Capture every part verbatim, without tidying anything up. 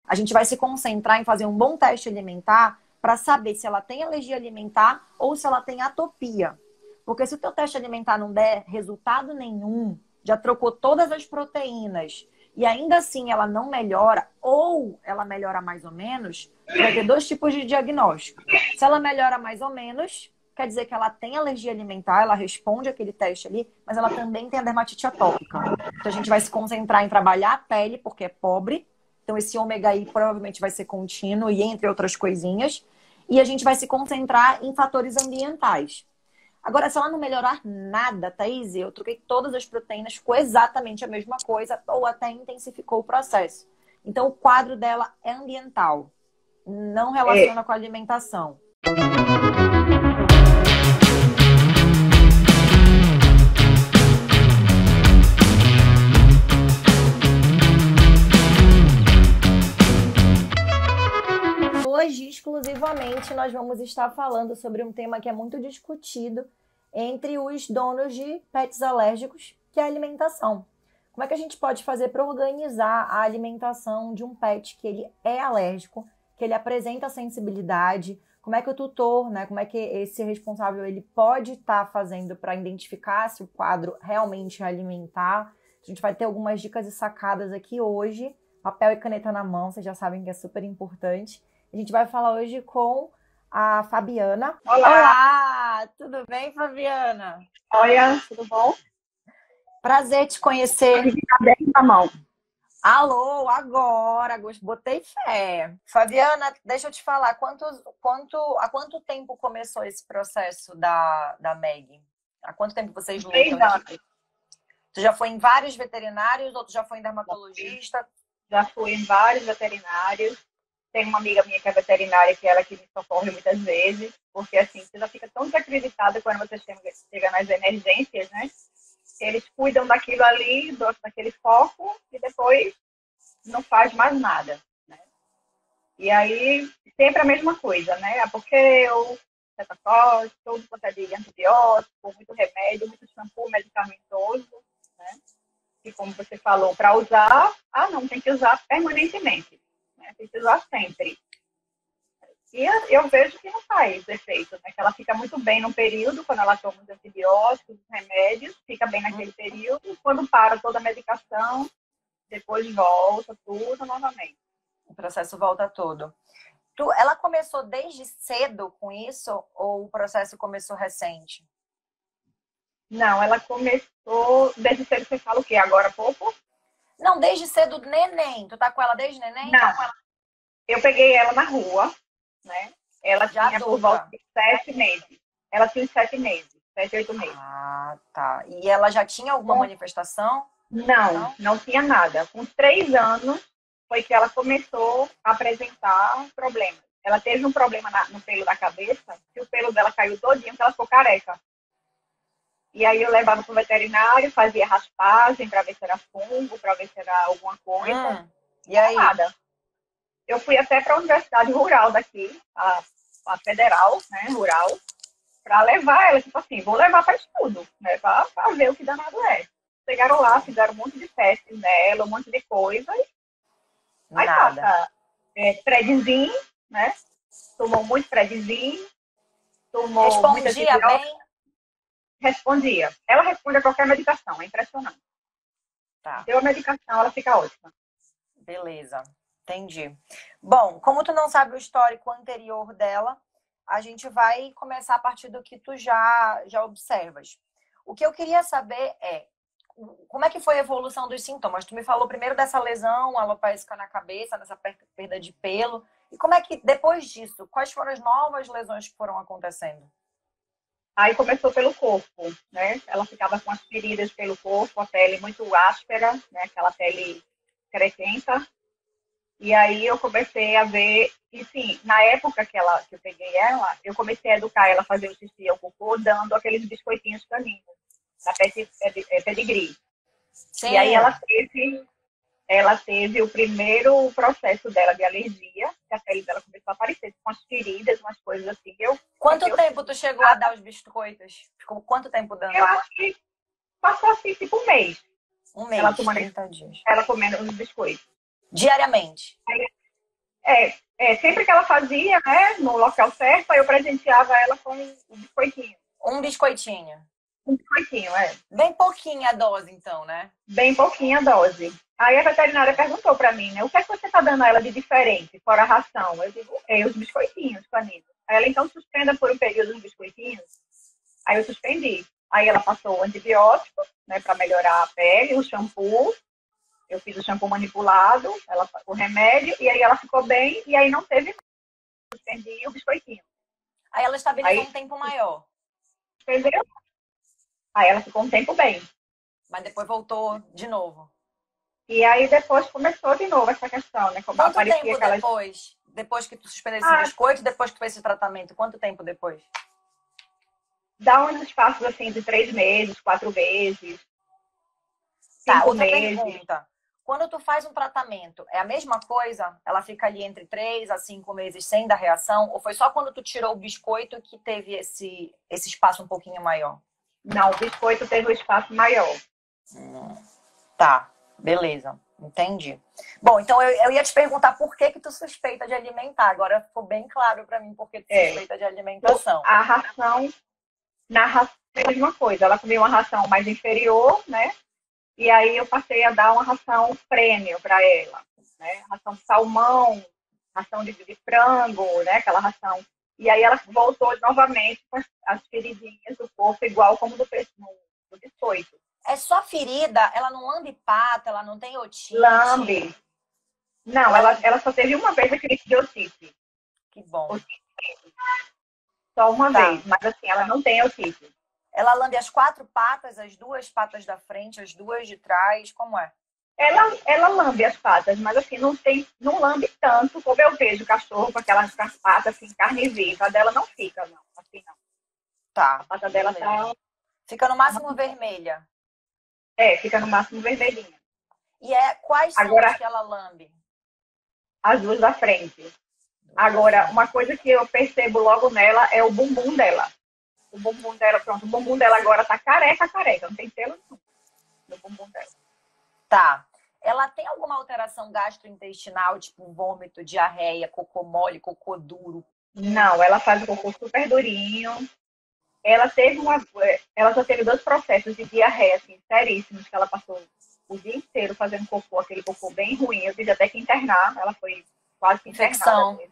A gente vai se concentrar em fazer um bom teste alimentar para saber se ela tem alergia alimentar ou se ela tem atopia. Porque se o teu teste alimentar não der resultado nenhum, já trocou todas as proteínas e ainda assim ela não melhora ou ela melhora mais ou menos, vai ter dois tipos de diagnóstico. Se ela melhora mais ou menos, quer dizer que ela tem alergia alimentar, ela responde aquele teste ali, mas ela também tem a dermatite atópica. Então a gente vai se concentrar em trabalhar a pele, porque é pobre. Então esse ômega I provavelmente vai ser contínuo e entre outras coisinhas. E a gente vai se concentrar em fatores ambientais. Agora, se ela não melhorar nada, Thaís, eu troquei todas as proteínas, ficou exatamente a mesma coisa ou até intensificou o processo. Então o quadro dela é ambiental, não É, relaciona com a alimentação. Hoje, exclusivamente, nós vamos estar falando sobre um tema que é muito discutido entre os donos de pets alérgicos, que é a alimentação. Como é que a gente pode fazer para organizar a alimentação de um pet que ele é alérgico, que ele apresenta sensibilidade? Como é que o tutor, né, como é que esse responsável ele pode estar fazendo para identificar se o quadro realmente é alimentar? A gente vai ter algumas dicas e sacadas aqui hoje. Papel e caneta na mão, vocês já sabem que é super importante. A gente vai falar hoje com a Fabiana. olá, Olá, tudo bem, Fabiana? olha, tudo bom? Prazer te conhecer. Aqui tá bem na mão. Alô, agora, gost- botei fé. Fabiana, deixa eu te falar, quantos, quanto, há quanto tempo começou esse processo da, da Meg? Há quanto tempo vocês Três lutam? anos. Tu já foi em vários veterinários ou tu já foi em dermatologista? Já fui em vários veterinários. Tem uma amiga minha que é veterinária, que é ela que me socorre muitas vezes, porque assim, você já fica tão desacreditada quando você chega nas emergências, né? Eles cuidam daquilo ali, do- daquele foco, e depois não faz mais nada, né? E aí, sempre a mesma coisa, né? Ah, porque eu, cetacose, tudo quanto é de antibiótico, muito remédio, muito shampoo medicamentoso, né? E como você falou, para usar, ah, não, tem que usar permanentemente, né? Tem que usar sempre. E eu vejo que não faz efeito, né? Que ela fica muito bem num período, quando ela toma os antibióticos, os remédios, fica bem naquele período, quando para toda a medicação, depois volta tudo novamente. O processo volta todo. Tu, ela começou desde cedo com isso ou o processo começou recente? Não, ela começou, desde cedo você fala o quê? Agora há pouco? Não, desde cedo, neném. Tu tá com ela desde neném? Não, eu peguei ela na rua, né? Ela Já tinha por volta adulta. de sete meses. Ela tinha uns sete meses, sete, oito meses. Ah, tá. E ela já tinha alguma Com manifestação? Não, Não? não tinha nada. Com três anos foi que ela começou a apresentar problemas. Ela teve um problema na- no pelo da cabeça, que o pelo dela caiu todinho, que ela ficou careca. E aí eu levava para o veterinário, fazia raspagem para ver se era fungo, para ver se era alguma coisa. Hum. E Não era aí? nada. Eu fui até para a Universidade Rural daqui, a, a Federal, né, Rural, para levar ela, tipo assim, vou levar para estudo, né, para ver o que danado é. Chegaram lá, fizeram um monte de testes nela, um monte de coisa. Aí Nada. passa é, Prednisolone, né? Tomou muito Prednisolone, tomou muito Respondia antibiótico, bem? respondia. Ela responde a qualquer medicação, é impressionante. Tá, Deu a medicação, ela fica ótima. beleza. Entendi. Bom, como tu não sabe o histórico anterior dela, a gente vai começar a partir do que tu já, já observas. O que eu queria saber é como é que foi a evolução dos sintomas? Tu me falou primeiro dessa lesão alopécica na cabeça, nessa perda de pelo. E como é que, depois disso, quais foram as novas lesões que foram acontecendo? Aí começou pelo corpo, né? Ela ficava com as feridas pelo corpo, a pele muito áspera, né? Aquela pele crescenta. E aí eu comecei a ver, e sim, na época que, ela, que eu peguei ela, eu comecei a educar ela a fazer o xixi e o cocô, dando aqueles biscoitinhos caninos, da pedigree. E aí Sim. ela teve, ela teve o primeiro processo dela de alergia, que a pele dela começou a aparecer com as feridas, umas coisas assim. Eu, Quanto eu, tempo tu chegou a dar os biscoitos? Ficou quanto tempo dando? eu acho que passou assim, tipo um mês. Um Ela mês, tomando, trinta dias. ela comendo os biscoitos. Diariamente? É, é, sempre que ela fazia, né, no local certo, aí eu presenteava ela com um biscoitinho. Um biscoitinho. Um biscoitinho, é. Bem pouquinha a dose, então, né? Bem pouquinha a dose. Aí a veterinária perguntou para mim, né, o que é que você está dando a ela de diferente, fora a ração? Eu digo, é, os biscoitinhos, canino. Aí ela, então, suspenda por um período os biscoitinhos. Aí eu suspendi. Aí ela passou o antibiótico, né, para melhorar a pele, o shampoo. Eu fiz o shampoo manipulado, ela o remédio, e aí ela ficou bem, e aí não teve, suspendi o biscoitinho. Aí ela estabilizou aí, um tempo maior. Entendeu? Aí ela ficou um tempo bem. Mas depois voltou de novo. E aí depois começou de novo essa questão, né? Como Quanto aparecia tempo aquelas... depois? Depois que tu suspendeu esse ah, biscoito, depois que fez esse tratamento? Quanto tempo depois? Dá uns espaços assim de três meses, quatro meses. Tá, outra meses. Pergunta. Quando tu faz um tratamento, é a mesma coisa? Ela fica ali entre três a cinco meses sem dar reação? Ou foi só quando tu tirou o biscoito que teve esse, esse espaço um pouquinho maior? Não, o biscoito teve um espaço maior. Hum, tá, beleza. Entendi. Bom, então eu, eu ia te perguntar por que que tu suspeita de alimentar. Agora ficou bem claro para mim por que tu é. suspeita de alimentação. A ração, na ração é a mesma coisa. Ela comia uma ração mais inferior, né? E aí eu passei a dar uma ração prêmio para ela, né? Ração de salmão, ração de, de frango, né? Aquela ração. E aí ela voltou novamente com as feridinhas do corpo, igual como do, do biscoito. É só ferida? Ela não lambe pata, ela não tem otite? Lambe. Não, ela, ela só teve uma vez a crise de otite. Que bom. Otite. Só uma tá. vez, mas assim, ela não tem otite. Ela lambe as quatro patas, as duas patas da frente, as duas de trás, como é? Ela, ela lambe as patas, mas assim, não, tem, não lambe tanto como eu vejo o cachorro com aquelas patas assim, carne viva. A dela não fica, não. Assim, não. Tá. A pata dela tá... Fica no máximo vermelha. É, fica no máximo vermelhinha. E é, quais são Agora, as que ela lambe? As duas da frente. Agora, uma coisa que eu percebo logo nela é o bumbum dela. O bumbum dela, pronto, o bumbum dela agora tá careca, careca. Não tem pelo nenhum no bumbum dela. Tá. Ela tem alguma alteração gastrointestinal, tipo vômito, diarreia, cocô mole, cocô duro? Não, ela faz o cocô super durinho. Ela teve uma... Ela só teve dois processos de diarreia, assim, seríssimos, que ela passou o dia inteiro fazendo cocô, aquele cocô bem ruim. Eu tive até que internar, ela foi quase que internada. Infecção.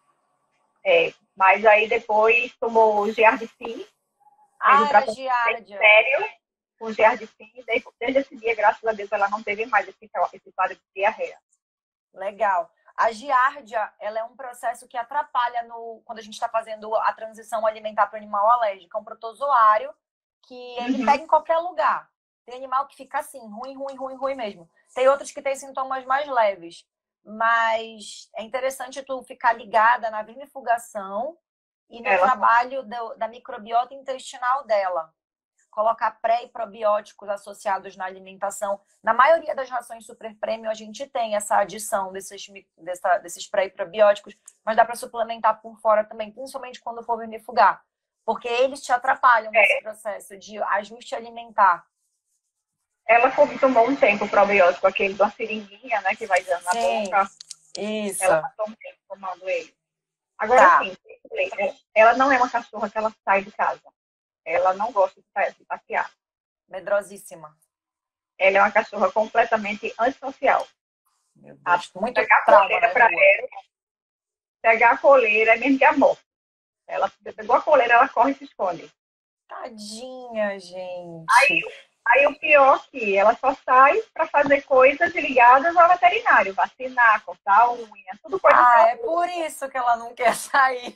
É, mas aí depois tomou o Giardicin. Ah, era giardia. Sério, com Giardicin. Desde, desde esse dia, graças a Deus, ela não teve mais esse, esse quadro de diarreia. Legal. A giardia, ela é um processo que atrapalha no, quando a gente está fazendo a transição alimentar para o animal alérgico. É um protozoário que ele uhum. pega em qualquer lugar. Tem animal que fica assim, ruim, ruim, ruim, ruim mesmo. Tem outros que têm sintomas mais leves. Mas é interessante tu ficar ligada na vermifugação e no ela... trabalho do, da microbiota intestinal dela. Colocar pré e probióticos associados na alimentação. Na maioria das rações super premium, a gente tem essa adição desses, dessa, desses pré e probióticos, mas dá para suplementar por fora também, principalmente quando for vermifugar. Porque eles te atrapalham nesse é. processo de ajuste alimentar. Ela tomou um tempo o probiótico, aquele da seringuinha, né, que vai dando na Sim, boca. Isso. Ela passou um tempo tomando ele. Agora, tá. sim, ela não é uma cachorra que ela sai de casa. Ela não gosta de passear. Medrosíssima. Ela é uma cachorra completamente antissocial. Meu Deus, muito pegar a trauma, coleira né, para ela, pegar a coleira é mesmo de amor. Ela pegou a coleira, ela corre e se esconde. Tadinha, gente. Aí, aí o pior é que ela só sai para fazer coisas ligadas ao veterinário. Vacinar, cortar a unha, tudo coisa. Ah, é por isso que ela não quer sair.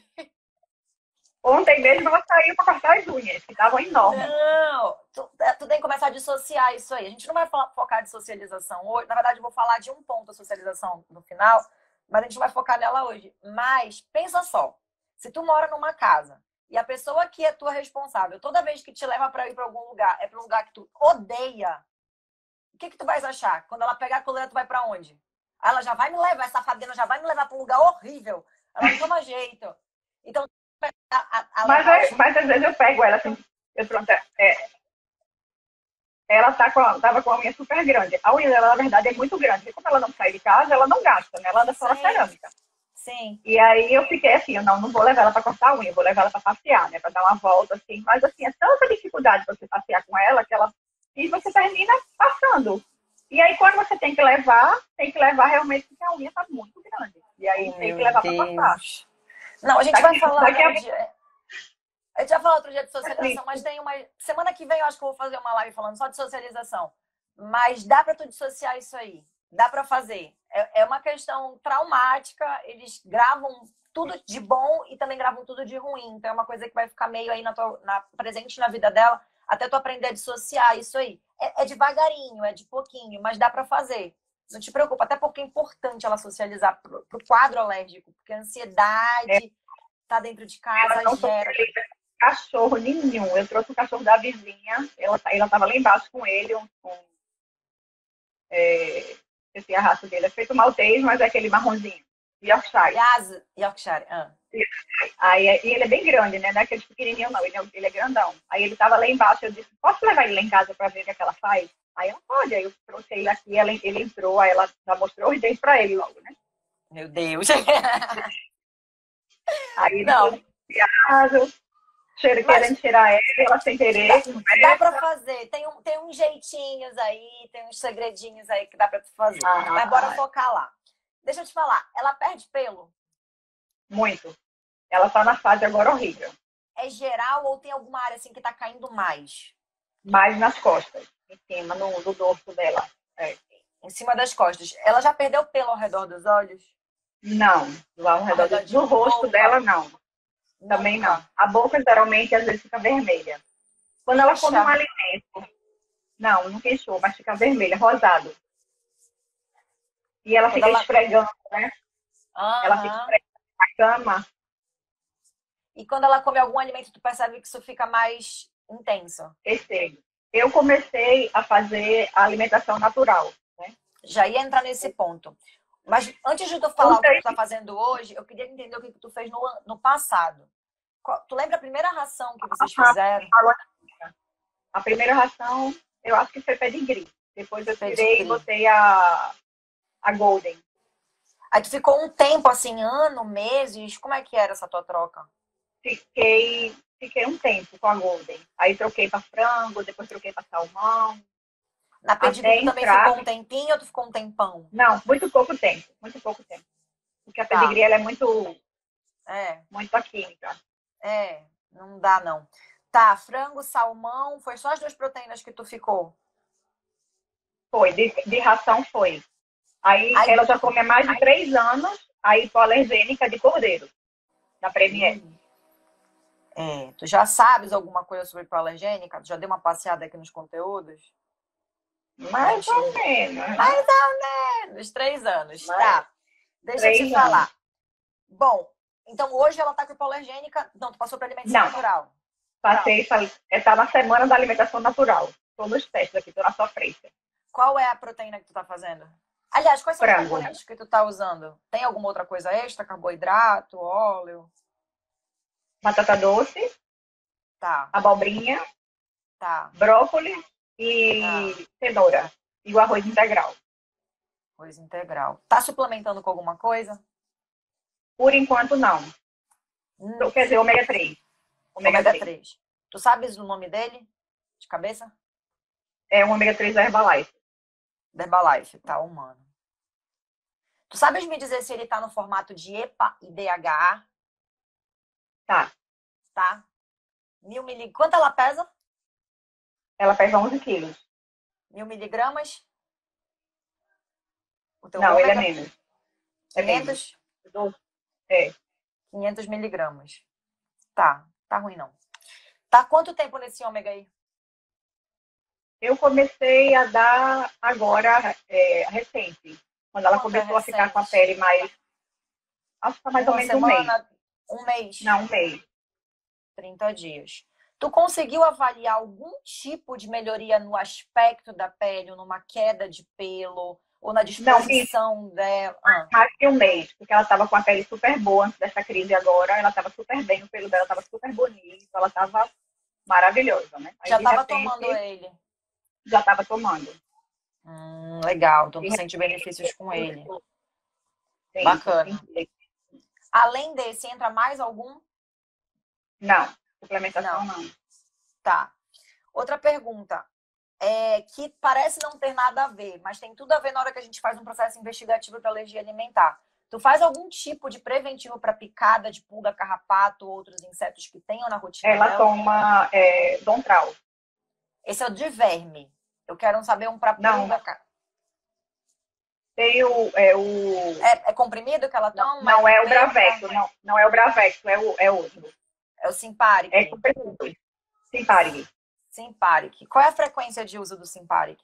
Ontem mesmo ela saiu para cortar as unhas, que estavam enormes. Não, tu, tu tem que começar a dissociar isso aí. A gente não vai focar de socialização hoje. Na verdade, eu vou falar de um ponto da socialização no final, mas a gente vai focar nela hoje. Mas, pensa só. Se tu mora numa casa e a pessoa que é tua responsável, toda vez que te leva para ir para algum lugar, é para um lugar que tu odeia, o que que tu vais achar? Quando ela pegar a coleira, tu vai para onde? Ela já vai me levar, essa fadena já vai me levar para um lugar horrível. Ela não toma jeito. Então, A, a mas, é, mas às vezes eu pego ela assim, eu, pronto, é, ela tá com a, tava com a unha super grande. A unha dela, na verdade, é muito grande. Porque como ela não sai de casa, ela não gasta, né? Ela anda só na cerâmica. Sim. E aí eu fiquei assim, eu não, não vou levar ela para cortar a unha, eu vou levar ela para passear, né? Para dar uma volta, assim. Mas assim, é tanta dificuldade você passear com ela que ela. E você termina passando. E aí, quando você tem que levar, tem que levar realmente porque a unha tá muito grande. E aí Oh, tem que meu levar para cortar. Deus. Não, a gente vai Daqui, falar daqui a outro dia. A gente vai falar outro dia de socialização, pouco. mas tem uma. Semana que vem eu acho que eu vou fazer uma live falando só de socialização. Mas dá pra tu dissociar isso aí. Dá pra fazer. É, é uma questão traumática. Eles gravam tudo de bom e também gravam tudo de ruim. Então é uma coisa que vai ficar meio aí na tua, na, presente na vida dela, até tu aprender a dissociar isso aí. É, é devagarinho, é de pouquinho, mas dá pra fazer. Não te preocupa, até porque é importante ela socializar pro, pro quadro alérgico, porque a É, ansiedade tá dentro de ela casa, não gera. socializa com cachorro nenhum. Eu trouxe o cachorro da vizinha, ela, ela tava lá embaixo com ele, um, um, é, esse a raça dele é feito maltês, mas é aquele marronzinho, Yorkshire. Yas, Yorkshire. Ah. Aí, e ele é bem grande, né? Não é aquele pequenininho, não. Ele é, ele é grandão. Aí ele tava lá embaixo, eu disse, posso levar ele lá em casa pra ver o que, é que ela faz? Aí ela pode. Aí eu trouxe ele aqui, ela, ele entrou, aí ela já mostrou os dentes pra ele logo, né? Meu Deus. Aí ele Não. foi piado, cheiro, Mas querendo cheirar ela, ela sem querer. dá pra fazer. Tem, um, tem uns jeitinhos aí, tem uns segredinhos aí que dá pra tu fazer. Ah, Mas bora ah, focar lá. Deixa eu te falar, ela perde pelo? muito. Ela tá na fase agora horrível. É geral ou tem alguma área assim que tá caindo mais? Mais nas costas, em cima, no, no dorso dela. É. Em cima das costas. Ela já perdeu pelo ao redor dos olhos? Não, lá ao redor do, do rosto dela, não. Também Nunca. não. A boca geralmente às vezes fica vermelha. Quando ela come um alimento, não, não queixou, mas fica vermelha, rosado. E ela Quando fica ela... esfregando, né? Aham. Ela fica esfregando na cama. E quando ela come algum alimento, tu percebe que isso fica mais intenso? Percebo. Eu comecei a fazer a alimentação natural, né? Já ia entrar nesse ponto. Mas antes de tu falar o que tu tá fazendo hoje, eu queria entender o que tu fez no, no passado. Tu lembra a primeira ração que vocês fizeram? A primeira ração, eu acho que foi pedigree. Depois eu tirei Pedigree. e botei a, a golden. Aí tu ficou um tempo, assim, ano, meses? Como é que era essa tua troca? Fiquei, fiquei um tempo com a golden. Aí troquei para frango, depois troquei para salmão. Na pedigree tu também entrar... ficou um tempinho ou tu ficou um tempão? Não, muito pouco tempo. Muito pouco tempo. Porque a pedigree, tá. Ela é muito... É. Muito química. É, não dá não. Tá, frango, salmão, foi só as duas proteínas que tu ficou? Foi, de, de ração foi. Aí, aí ela já come há mais de aí, três anos a hipoalergênica de cordeiro, da Premier. É, tu já sabes alguma coisa sobre hipoalergênica? Tu já deu uma passeada aqui nos conteúdos? Mais ou menos. Mais ou menos, três anos. Mais tá, deixa eu te falar. Anos. Bom, então hoje ela tá com hipoalergênica. Não, tu passou para alimentação Não. natural. Passei, tá na semana da alimentação natural. Todos os testes aqui, tô na sua frente. Qual é a proteína que tu tá fazendo? Aliás, quais são frango. Os componentes que tu tá usando? Tem alguma outra coisa extra? Carboidrato, óleo? Batata doce. Tá. Abobrinha. Tá. Brócolis e tá. Cenoura. E o arroz integral. Arroz integral. Tá suplementando com alguma coisa? Por enquanto, não. Hum. Quer dizer, ômega três. Ômega, ômega três. Tu sabes o nome dele? De cabeça? É o ômega três da Herbalife. Da Herbalife, tá, humano. Tu sabes me dizer se ele tá no formato de EPA e D H A? Tá. Tá. Mil mili... Quanto ela pesa? Ela pesa onze quilos. Mil miligramas? O teu não, ômega? ele é menos. quinhentos? É menos. É. quinhentos miligramas. Tá, tá ruim não. Tá quanto tempo nesse ômega aí? Eu comecei a dar agora, é, recente. Quando ela Quanto começou é a ficar com a pele mais... Acho que tá mais Uma ou menos semana, um mês. Um mês? Não, um mês. trinta dias. Tu conseguiu avaliar algum tipo de melhoria no aspecto da pele, ou numa queda de pelo, ou na disposição não, dela? Ah. Mais que um mês, porque ela estava com a pele super boa antes dessa crise agora, ela estava super bem, o pelo dela estava super bonito, ela estava maravilhosa, né? Aí, já estava repente, tomando ele? Já estava tomando. Hum, legal, então tu sente benefícios com ele. Sim, bacana. sim. Além desse, entra mais algum? Não, suplementação Não. não. Tá. Outra pergunta, é, que parece não ter nada a ver, mas tem tudo a ver na hora que a gente faz um processo investigativo para alergia alimentar. Tu faz algum tipo de preventivo para picada de pulga, carrapato ou outros insetos que tenham na rotina Ela dela? toma é, Dontral. Esse é o de verme. Eu quero saber um para Não, pulga. Ca- tem o... É, o É, é comprimido que ela não, toma? não é o Penta? Bravecto, não, não é o Bravecto, é, o, é outro. É o Simparic? É comprimido. Simpari. Simparic. Qual é a frequência de uso do Simparic?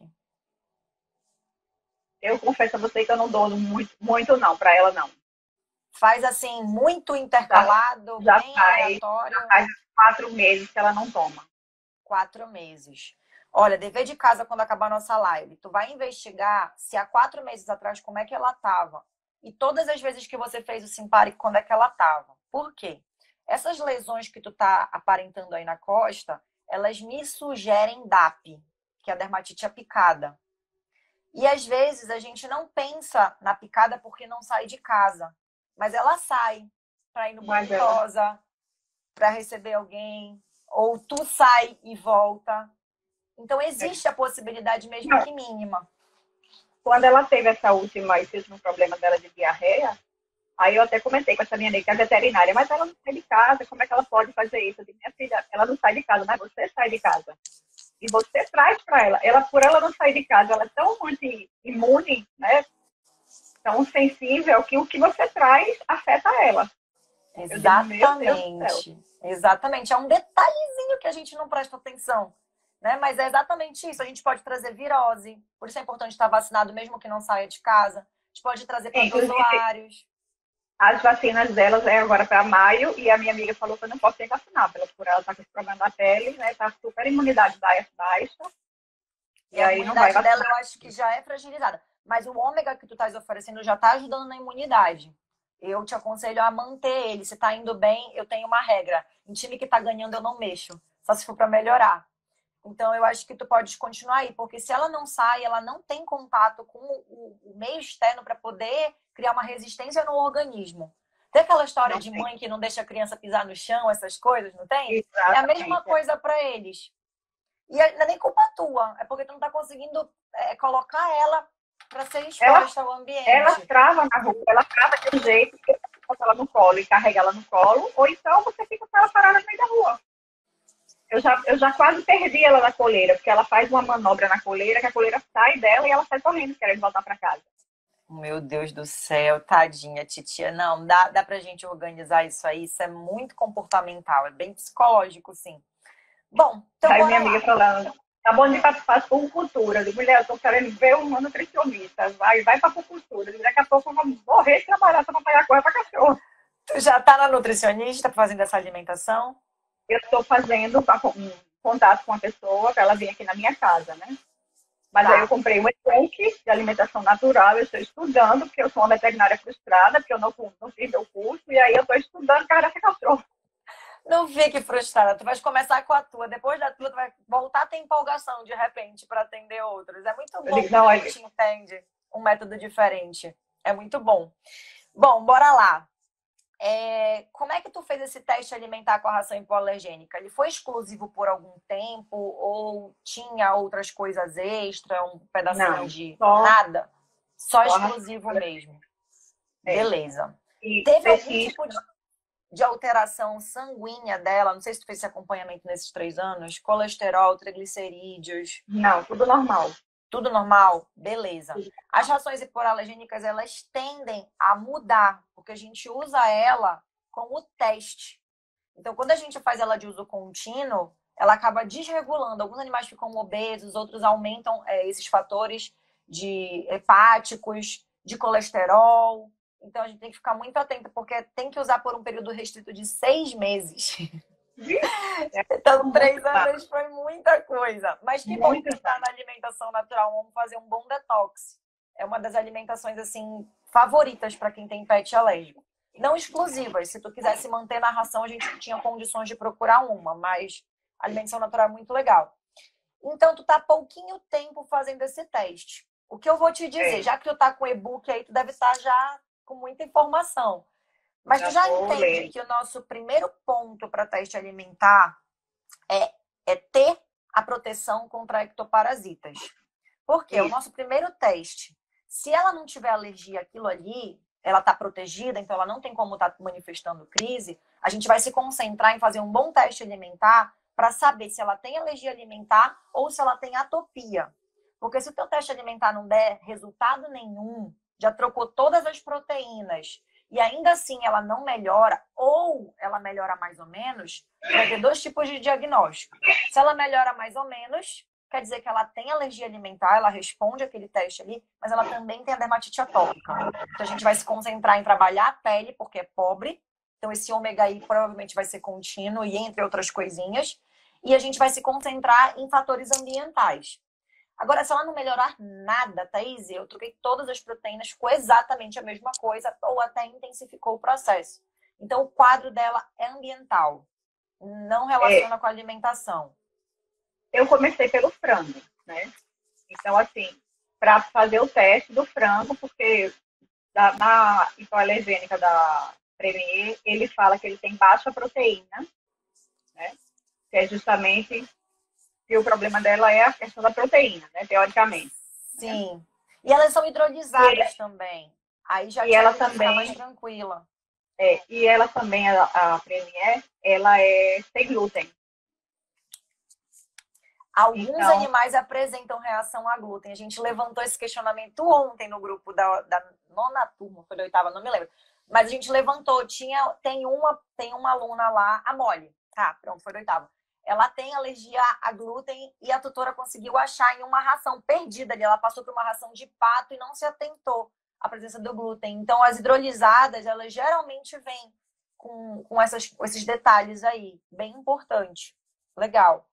Eu confesso a você que eu não dou muito, muito não, para ela não. Faz assim, muito Já, intercalado, já bem faz, aleatório? já faz quatro meses que ela não toma. Quatro meses. Olha, dever de casa quando acabar a nossa live. Tu vai investigar se há quatro meses atrás como é que ela estava. E todas as vezes que você fez o Simparic, quando é que ela estava. Por quê? Essas lesões que tu tá aparentando aí na costa, elas me sugerem D A P, que é a dermatite apicada. E às vezes a gente não pensa na picada porque não sai de casa. Mas ela sai para ir no Mas ela, Bonitosa, para receber alguém, ou tu sai e volta. Então existe a possibilidade mesmo não, que mínima. quando ela teve essa última, esse último problema dela de diarreia, aí eu até comentei com essa minha amiga, que é veterinária, mas ela não sai de casa, como é que ela pode fazer isso? Eu disse, minha filha, ela não sai de casa, mas você sai de casa. E você traz para ela. Ela, por ela não sair de casa, ela é tão anti-imune, né? Tão sensível, que o que você traz afeta ela. Eu digo, meu Deus do céu. Exatamente. Exatamente. É um detalhezinho que a gente não presta atenção. Né? Mas é exatamente isso. A gente pode trazer virose. Por isso é importante estar vacinado mesmo que não saia de casa. A gente pode trazer É, inclusive, protozoários. as vacinas delas é agora para maio, e a minha amiga falou que eu não posso ser vacinada, ela, por ela estar com esse problema da pele, né? Tá super imunidade baixa, E e a aí não vai imunidade dela vacinar. eu acho que já é fragilizada. Mas o ômega que tu estás oferecendo já está ajudando na imunidade. Eu te aconselho a manter ele. Se tá indo bem, eu tenho uma regra. Em time que tá ganhando, eu não mexo. Só se for para melhorar. Então, eu acho que tu pode continuar aí. Porque se ela não sai, ela não tem contato com o, o meio externo para poder criar uma resistência no organismo. Tem aquela história Não de tem. mãe que não deixa a criança pisar no chão, essas coisas, não tem? É a mesma Exatamente. coisa para eles. E não é nem culpa tua, é porque tu não tá conseguindo é, colocar ela para ser Ela, exposta ao ela ambiente. trava na rua, ela trava de um jeito que você bota ela no colo e carrega ela no colo, ou então você fica com ela parada no meio da rua. Eu já, eu já quase perdi ela na coleira, porque ela faz uma manobra na coleira, que a coleira sai dela e ela sai correndo, querendo voltar para casa. Meu Deus do céu, tadinha, titia. Não, dá, dá pra gente organizar isso aí. Isso é muito comportamental, é bem psicológico, sim. Bom, então Aí bora minha amiga lá. falando, tá bom de participar com cultura. Eu digo, mulher, eu tô querendo ver uma nutricionista. Vai, vai pra cultura. Daqui a pouco eu vou morrer de trabalhar só pra pagar coisa pra cachorro. Tu já tá na nutricionista fazendo essa alimentação? Eu estou fazendo um contato com a pessoa para ela vir aqui na minha casa, né? Mas aí eu Tá. comprei um e-book de alimentação natural, eu estou estudando, porque eu sou uma veterinária frustrada, porque eu não, não fiz meu curso, e aí eu estou estudando para essa cachorro. Não fique frustrada. Tu vai começar com a tua. Depois da tua, tu vai voltar a ter empolgação, de repente, para atender outros. É muito Eu bom digo, quando não, a olha, gente entende um método diferente. É muito bom. Bom, bora lá. É, como é que tu fez esse teste alimentar com a ração hipoalergênica? Ele foi exclusivo por algum tempo ou tinha outras coisas extra, um pedacinho não, de só, nada? Só só a ração. exclusivo mesmo. É. Beleza. E Teve algum pesquisa, tipo de, de alteração sanguínea dela? Não sei se tu fez esse acompanhamento nesses três anos. Colesterol, triglicerídeos, não, tudo normal. tudo normal? Beleza. Tudo As normal. rações hipoalergênicas, elas tendem a mudar, porque a gente usa ela como teste. Então, quando a gente faz ela de uso contínuo, ela acaba desregulando. Alguns animais ficam obesos, outros aumentam é, esses fatores de hepáticos, de colesterol. Então, a gente tem que ficar muito atento, porque tem que usar por um período restrito de seis meses. É Então, muito, três anos foi muita coisa. Mas que bom muito. que está na alimentação natural. Vamos fazer um bom detox. É uma das alimentações, assim, favoritas para quem tem pet alérgico. Não exclusivas. Se tu quisesse manter na ração, a gente tinha condições de procurar uma. Mas a alimentação natural é muito legal. Então, tu tá há pouquinho tempo fazendo esse teste. O que eu vou te dizer, É. já que tu tá com e-book aí, tu deve estar já com muita informação. Mas tu Já já vou entende ler. que o nosso primeiro ponto para teste alimentar é, é ter a proteção contra ectoparasitas. Porque o Isso. nosso primeiro teste, se ela não tiver alergia àquilo ali, ela está protegida, então ela não tem como estar tá manifestando crise, a gente vai se concentrar em fazer um bom teste alimentar para saber se ela tem alergia alimentar ou se ela tem atopia. Porque se o teu teste alimentar não der resultado nenhum, já trocou todas as proteínas e ainda assim ela não melhora, ou ela melhora mais ou menos, vai ter dois tipos de diagnóstico. Se ela melhora mais ou menos, quer dizer que ela tem alergia alimentar, ela responde aquele teste ali, mas ela também tem a dermatite atópica. Então a gente vai se concentrar em trabalhar a pele, porque é pobre. Então esse ômega I provavelmente vai ser contínuo e entre outras coisinhas. E a gente vai se concentrar em fatores ambientais. Agora, se ela não melhorar nada, Thaís, eu troquei todas as proteínas, ficou exatamente a mesma coisa, ou até intensificou o processo. Então, o quadro dela é ambiental, não relaciona É, com a alimentação. eu comecei pelo frango, né? Então, assim, para fazer o teste do frango, porque da, na hipoalergênica da Premier, ele fala que ele tem baixa proteína, né? Que é justamente que o problema dela é a questão da proteína, né? Teoricamente. Né? Sim. E elas são E, ele, hidrolisadas também. Aí já e te ela ajuda a ficar mais também, tranquila. é, e ela também, a, a Premier, ela é sem glúten. Alguns Então, animais apresentam reação a glúten. A gente levantou esse questionamento ontem no grupo da, da nona turma, foi da oitava, não me lembro. Mas a gente levantou, tinha, tem, uma, tem uma aluna lá, a Molly. Tá, pronto, foi da oitava. Ela tem alergia a glúten e a tutora conseguiu achar em uma ração perdida ali. Ela passou por uma ração de pato e não se atentou à presença do glúten. Então, as hidrolisadas, elas geralmente vêm com, com, essas, com esses detalhes aí. Bem importante. Legal.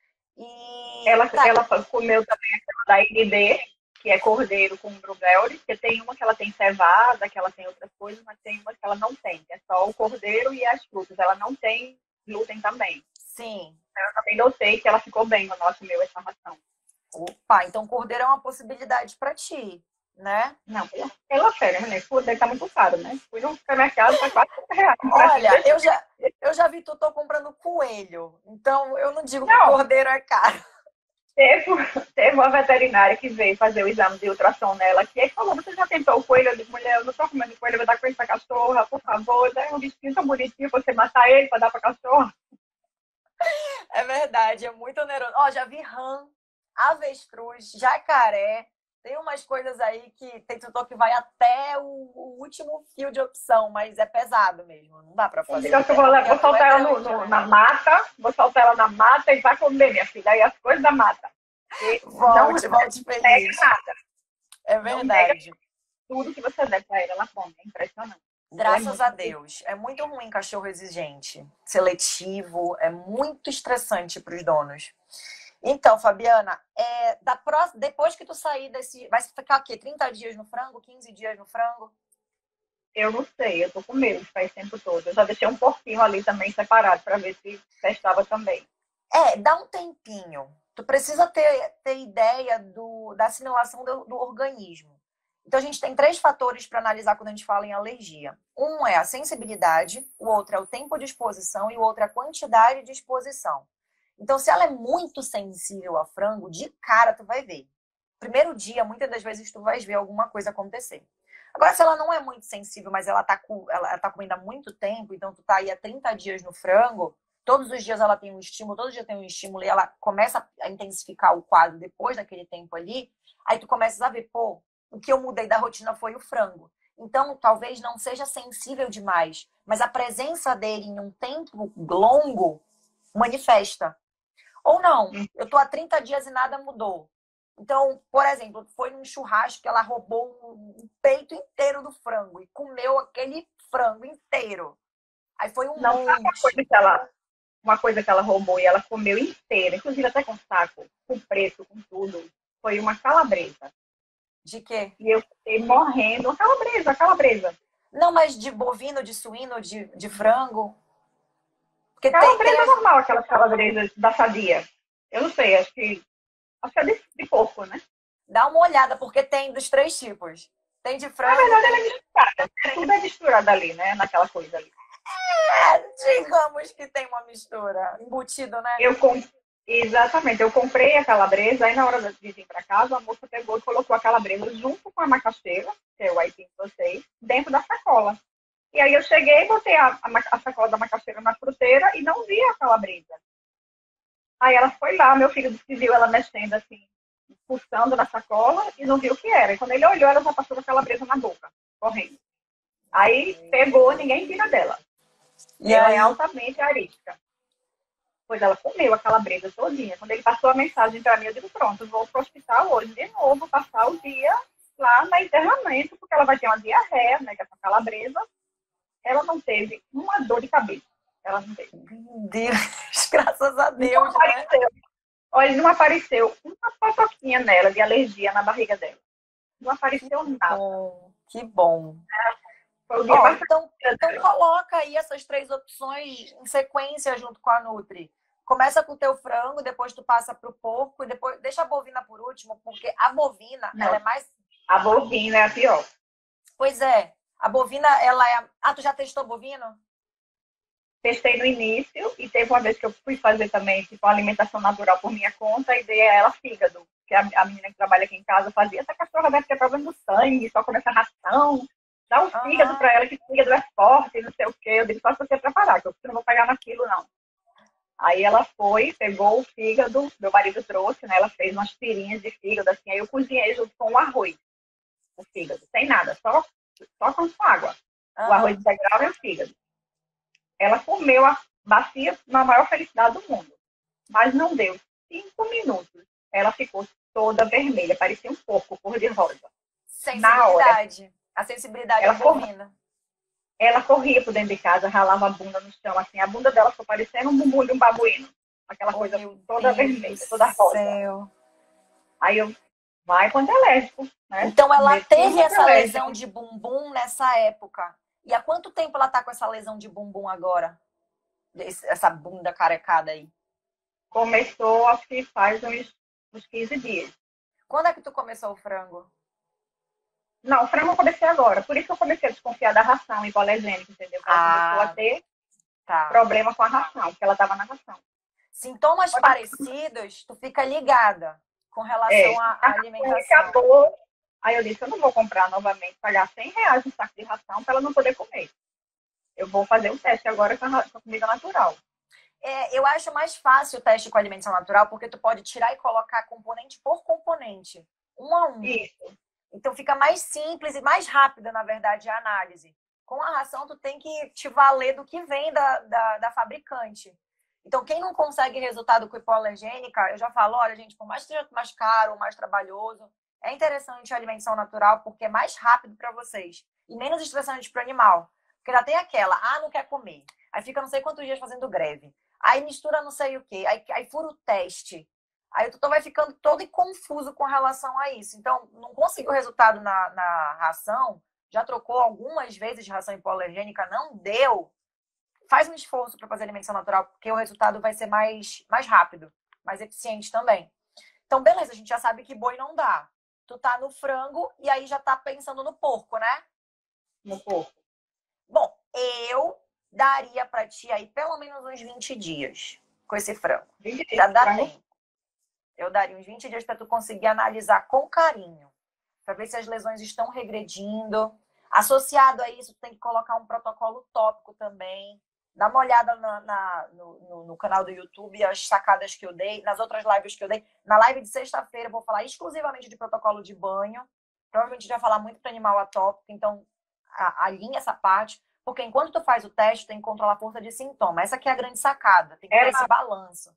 E ela, tá, ela comeu também aquela da N D, que é cordeiro com blueberry, porque tem uma que ela tem cevada, que ela tem outras coisas, mas tem uma que ela não tem, que é só o cordeiro e as frutas. Ela não tem glúten também. sim. Eu também notei que ela ficou bem no nosso meu essa ração. Opa, então cordeiro é uma possibilidade para ti, né? Não, pela, pela fé, né, cordeiro tá muito caro, né? Fui no supermercado, tá quase trinta reais. Olha, eu já, eu já vi tu tô comprando coelho, então eu não digo que Não, cordeiro é caro. teve, teve uma veterinária que veio fazer o exame de ultrassom nela, que aí falou, você já tentou o coelho? Eu disse, mulher, eu não tô comendo coelho, eu vou dar coelho pra cachorra, por favor, dá um bichinho tão bonitinho, você matar ele pra dar pra cachorra. É verdade, é muito oneroso. Ó, já vi rã, avestruz, jacaré. Tem umas coisas aí que tem tutor que vai até o, o último fio de opção, mas é pesado mesmo. Não dá pra fazer. Então, eu vou, Porque vou a tua soltar é ela no, grande, no, né? na mata, vou soltar ela na mata e vai comer, minha filha, aí as coisas da mata. E não Volte, volte nega feliz. nada, É não nega verdade. tudo que você der pra ela, ela come, é impressionante. Ela é Graças muito a Deus. É muito ruim cachorro exigente, seletivo, é muito estressante para os donos. Então, Fabiana, é, da próxima, depois que tu sair desse. Vai ficar o quê? trinta dias no frango? quinze dias no frango? Eu não sei, eu tô com medo faz tempo todo. Eu já deixei um porquinho ali também separado para ver se testava também. É, dá um tempinho. Tu precisa ter, ter ideia do, da assimilação do, do organismo. Então, a gente tem três fatores para analisar quando a gente fala em alergia. Um é a sensibilidade, o outro é o tempo de exposição e o outro é a quantidade de exposição. Então, se ela é muito sensível a frango, de cara tu vai ver. Primeiro dia, muitas das vezes, tu vai ver alguma coisa acontecer. Agora, se ela não é muito sensível, mas ela tá, ela tá comendo há muito tempo, então tu tá aí há trinta dias no frango, todos os dias ela tem um estímulo, todo dia tem um estímulo e ela começa a intensificar o quadro depois daquele tempo ali, aí tu começas a ver, pô, o que eu mudei da rotina foi o frango. Então, talvez não seja sensível demais, mas a presença dele em um tempo longo manifesta. Ou não, eu tô há trinta dias e nada mudou. Então, por exemplo, foi num churrasco que ela roubou um peito inteiro do frango e comeu aquele frango inteiro. Aí foi um Não sabe uma coisa monte. que ela, uma coisa que ela roubou e ela comeu inteira, inclusive até com saco, com preço, com tudo. Foi uma calabresa. De quê? E eu fiquei morrendo. Uma calabresa, calabresa. Não, mas de bovino, de suíno, de, de frango? Porque tem, tem Calabresa as... normal, aquelas calabresas da sadia. Eu não sei, acho que. Acho que é de, de porco, né? Dá uma olhada, porque tem dos três tipos. Tem de Na frango, verdade, ela é tem... misturada. Tudo é misturado ali, né? Naquela coisa ali. É, digamos que tem uma mistura. Embutido, né? Eu com... Exatamente, eu comprei a calabresa, aí na hora de vir para casa, a moça pegou e colocou a calabresa junto com a macaxeira, que é o aipim de vocês, dentro da sacola. E aí eu cheguei, botei a, a, a sacola da macaxeira na fruteira e não vi a calabresa. Aí ela foi lá, meu filho disse que viu ela mexendo assim, pulsando na sacola e não viu o que era. E quando ele olhou, ela já passou com a calabresa na boca, correndo. Aí pegou, ninguém tira dela. E Ela é aí? altamente arística. Pois ela comeu a calabresa todinha. Quando ele passou a mensagem para mim, eu digo, pronto, vou para o hospital hoje de novo, passar o dia lá no enterramento, porque ela vai ter uma diarreia, né, com essa calabresa. Ela não teve uma dor de cabeça. Ela não teve. Meu Deus, graças a Deus, Não né? apareceu. Olha, não apareceu uma fofoquinha nela de alergia na barriga dela. Não apareceu nada. Bom, que bom. Foi o dia Ó, mais então, feliz então dela. coloca aí essas três opções em sequência junto com a Nutri. Começa com o teu frango, depois tu passa pro porco e depois deixa a bovina por último, porque a bovina, ela Não, é mais... a bovina é a pior. Pois é, a bovina, ela é... Ah, tu já testou bovino? Testei no início e teve uma vez que eu fui fazer também tipo, uma alimentação natural por minha conta e dei a ela fígado. Que a, a menina que trabalha aqui em casa fazia, essa cachorra deve ter problema no sangue, só come essa ração. Dá o fígado Aham. para ela, que o fígado é forte, não sei o quê. Eu disse, só se você preparar, que eu não vou pegar naquilo, não. Aí ela foi, pegou o fígado, meu marido trouxe, né? Ela fez umas tirinhas de fígado, assim, aí eu cozinhei junto com o arroz, o fígado, sem nada, só, só com água. O arroz Aham. integral e o fígado. Ela comeu a bacia na maior felicidade do mundo. Mas não deu cinco minutos. Ela ficou toda vermelha, parecia um porco cor-de-rosa. Na hora. Sensibilidade. A sensibilidade é Ela, cor... bovina. ela corria por dentro de casa, ralava a bunda no chão, assim. A bunda dela ficou parecendo um bumbum de um babuíno. Aquela Oh, coisa meu toda Deus do vermelha, toda rosa. céu. Aí eu, vai com antialérgico, né? Então ela Meti teve um essa lesão antialérgico. de bumbum nessa época. E há quanto tempo ela tá com essa lesão de bumbum agora? Essa bunda carecada aí. Começou, acho que faz uns, uns quinze dias. Quando é que tu começou o frango? Não, o frango eu comecei agora. Por isso que eu comecei a desconfiar da ração hipoalergênica, entendeu? Ela começou a Ah, ter tá. problema com a ração, porque ela estava na ração. Sintomas parecidos, tu fica ligada com relação É, à a ração alimentação. acabou. Aí eu disse, eu não vou comprar novamente, pagar cem reais no saco de ração para ela não poder comer. Eu vou fazer o teste agora com a, com a comida natural. É, eu acho mais fácil o teste com alimentação natural, porque tu pode tirar e colocar componente por componente, um a um. Isso. Então fica mais simples e mais rápida, na verdade, a análise. Com a ração, tu tem que te valer do que vem da, da, da fabricante. Então, quem não consegue resultado com hipoalergênica, eu já falo, olha, gente, por mais que seja mais caro, mais trabalhoso, é interessante a alimentação natural porque é mais rápido para vocês e menos estressante para o animal. Porque já tem aquela, ah, não quer comer. Aí fica não sei quantos dias fazendo greve. Aí mistura não sei o quê. Aí, aí fura o teste. Aí o tutor vai ficando todo confuso com relação a isso. Então, não conseguiu resultado na, na ração, já trocou algumas vezes de ração hipoalergênica, não deu. Faz um esforço para fazer alimentação natural, porque o resultado vai ser mais, mais rápido, mais eficiente também. Então, beleza, a gente já sabe que boi não dá. Tu tá no frango e aí já tá pensando no porco, né? No corpo. Bom, eu daria para ti aí pelo menos uns vinte dias com esse frango. Já dá tempo. Eu daria uns vinte dias para tu conseguir analisar com carinho, para ver se as lesões estão regredindo. Associado a isso, tu tem que colocar um protocolo tópico também. Dá uma olhada na, na, no, no, no canal do YouTube, as sacadas que eu dei, nas outras lives que eu dei. Na live de sexta-feira eu vou falar exclusivamente de protocolo de banho. Provavelmente a gente vai falar muito para animal atópico, então alinha essa parte. Porque enquanto tu faz o teste, tem que controlar a força de sintoma. Essa aqui é a grande sacada, tem que ter Ela, esse balanço.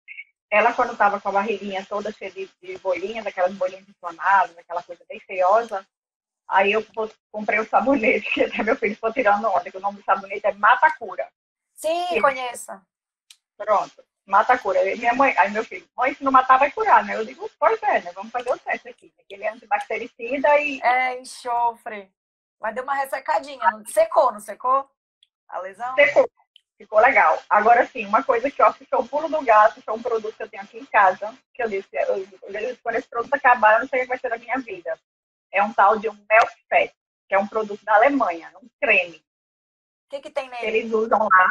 ela quando estava com a barriguinha toda cheia de, de bolinhas, aquelas bolinhas inflamadas, aquela coisa bem feiosa, aí eu comprei o sabonete, que até meu filho ficou tirando onda, que o nome do sabonete é Mata-Cura. Sim, que... conheça. Pronto, Mata-Cura. Aí minha mãe, aí meu filho, mãe, se não matar vai curar, né? Eu digo, pois é, né? Vamos fazer o teste aqui. Ele é antibactericida e... É, enxofre. Mas deu uma ressecadinha, não secou, não secou? A lesão? Secou. Ficou legal. Agora sim, uma coisa que eu acho que é o pulo do gato, que é um produto que eu tenho aqui em casa, que eu disse, eu, eu, quando esse produto acabar, eu não sei o que vai ser da minha vida. é um tal de um Milk Fat, que é um produto da Alemanha, um creme. O que, que tem nele? Eles usam lá.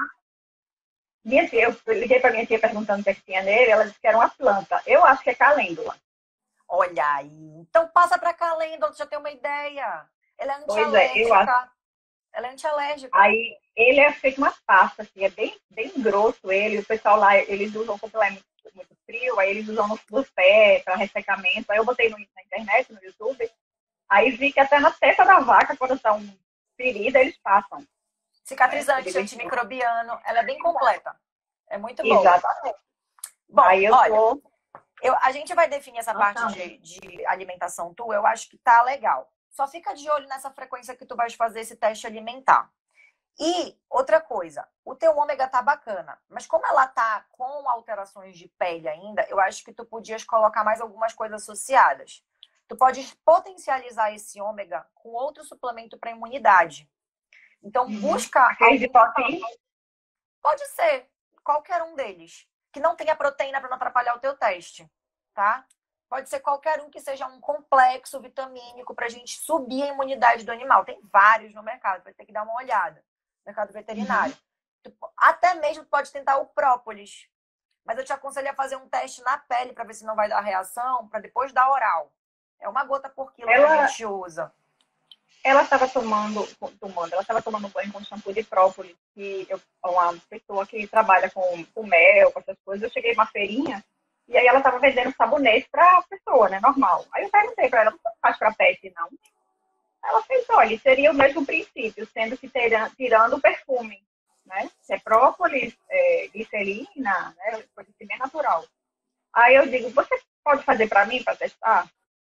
Minha tia, eu liguei para minha tia perguntando o que, é que tinha nele, ela disse que era uma planta. Eu acho que é calêndula. Olha aí. Então passa para calêndula, tu já tem uma ideia. Ela é Pois é, eu acho. antialérgica. Ela é antialérgica. Aí ele é feito uma pasta, assim, é bem, bem grosso ele. O pessoal lá, eles usam quando é muito, muito frio, aí eles usam no, no pé para ressecamento. Aí eu botei no, na internet, no YouTube. Aí vi que até na testa da vaca, quando estão ferida, eles passam. Cicatrizante, é, antimicrobiano. Ela é bem completa. É muito boa. Exatamente. Bom, aí eu olha, tô... eu, a gente vai definir essa parte de, de alimentação tua. Eu acho que tá legal. Só fica de olho nessa frequência que tu vais fazer esse teste alimentar. E outra coisa, o teu ômega tá bacana, mas como ela tá com alterações de pele ainda, eu acho que tu podias colocar mais algumas coisas associadas. Tu pode potencializar esse ômega com outro suplemento para imunidade. Então, uhum. busca... Aquele algum... Pode ser, qualquer um deles. Que não tenha proteína para não atrapalhar o teu teste, tá? Pode ser qualquer um que seja um complexo vitamínico para a gente subir a imunidade do animal. Tem vários no mercado, vai ter que dar uma olhada. Mercado veterinário. Uhum. Até mesmo pode tentar o própolis. Mas eu te aconselho a fazer um teste na pele para ver se não vai dar reação, para depois dar oral. É uma gota por quilo ela, que a gente usa. Ela estava tomando, tomando, ela estava tomando banho com shampoo de própolis, que eu, uma pessoa que trabalha com, com mel, com essas coisas, eu cheguei numa feirinha e aí ela estava vendendo sabonete para a pessoa, né, normal. Aí eu perguntei para ela, não faz para pet, não? Ela fez, olha, seria o mesmo princípio, sendo que tira, tirando o perfume, né? É própolis, é, glicerina, né? Coisa assim, bem natural. Aí eu digo, você pode fazer para mim, para testar?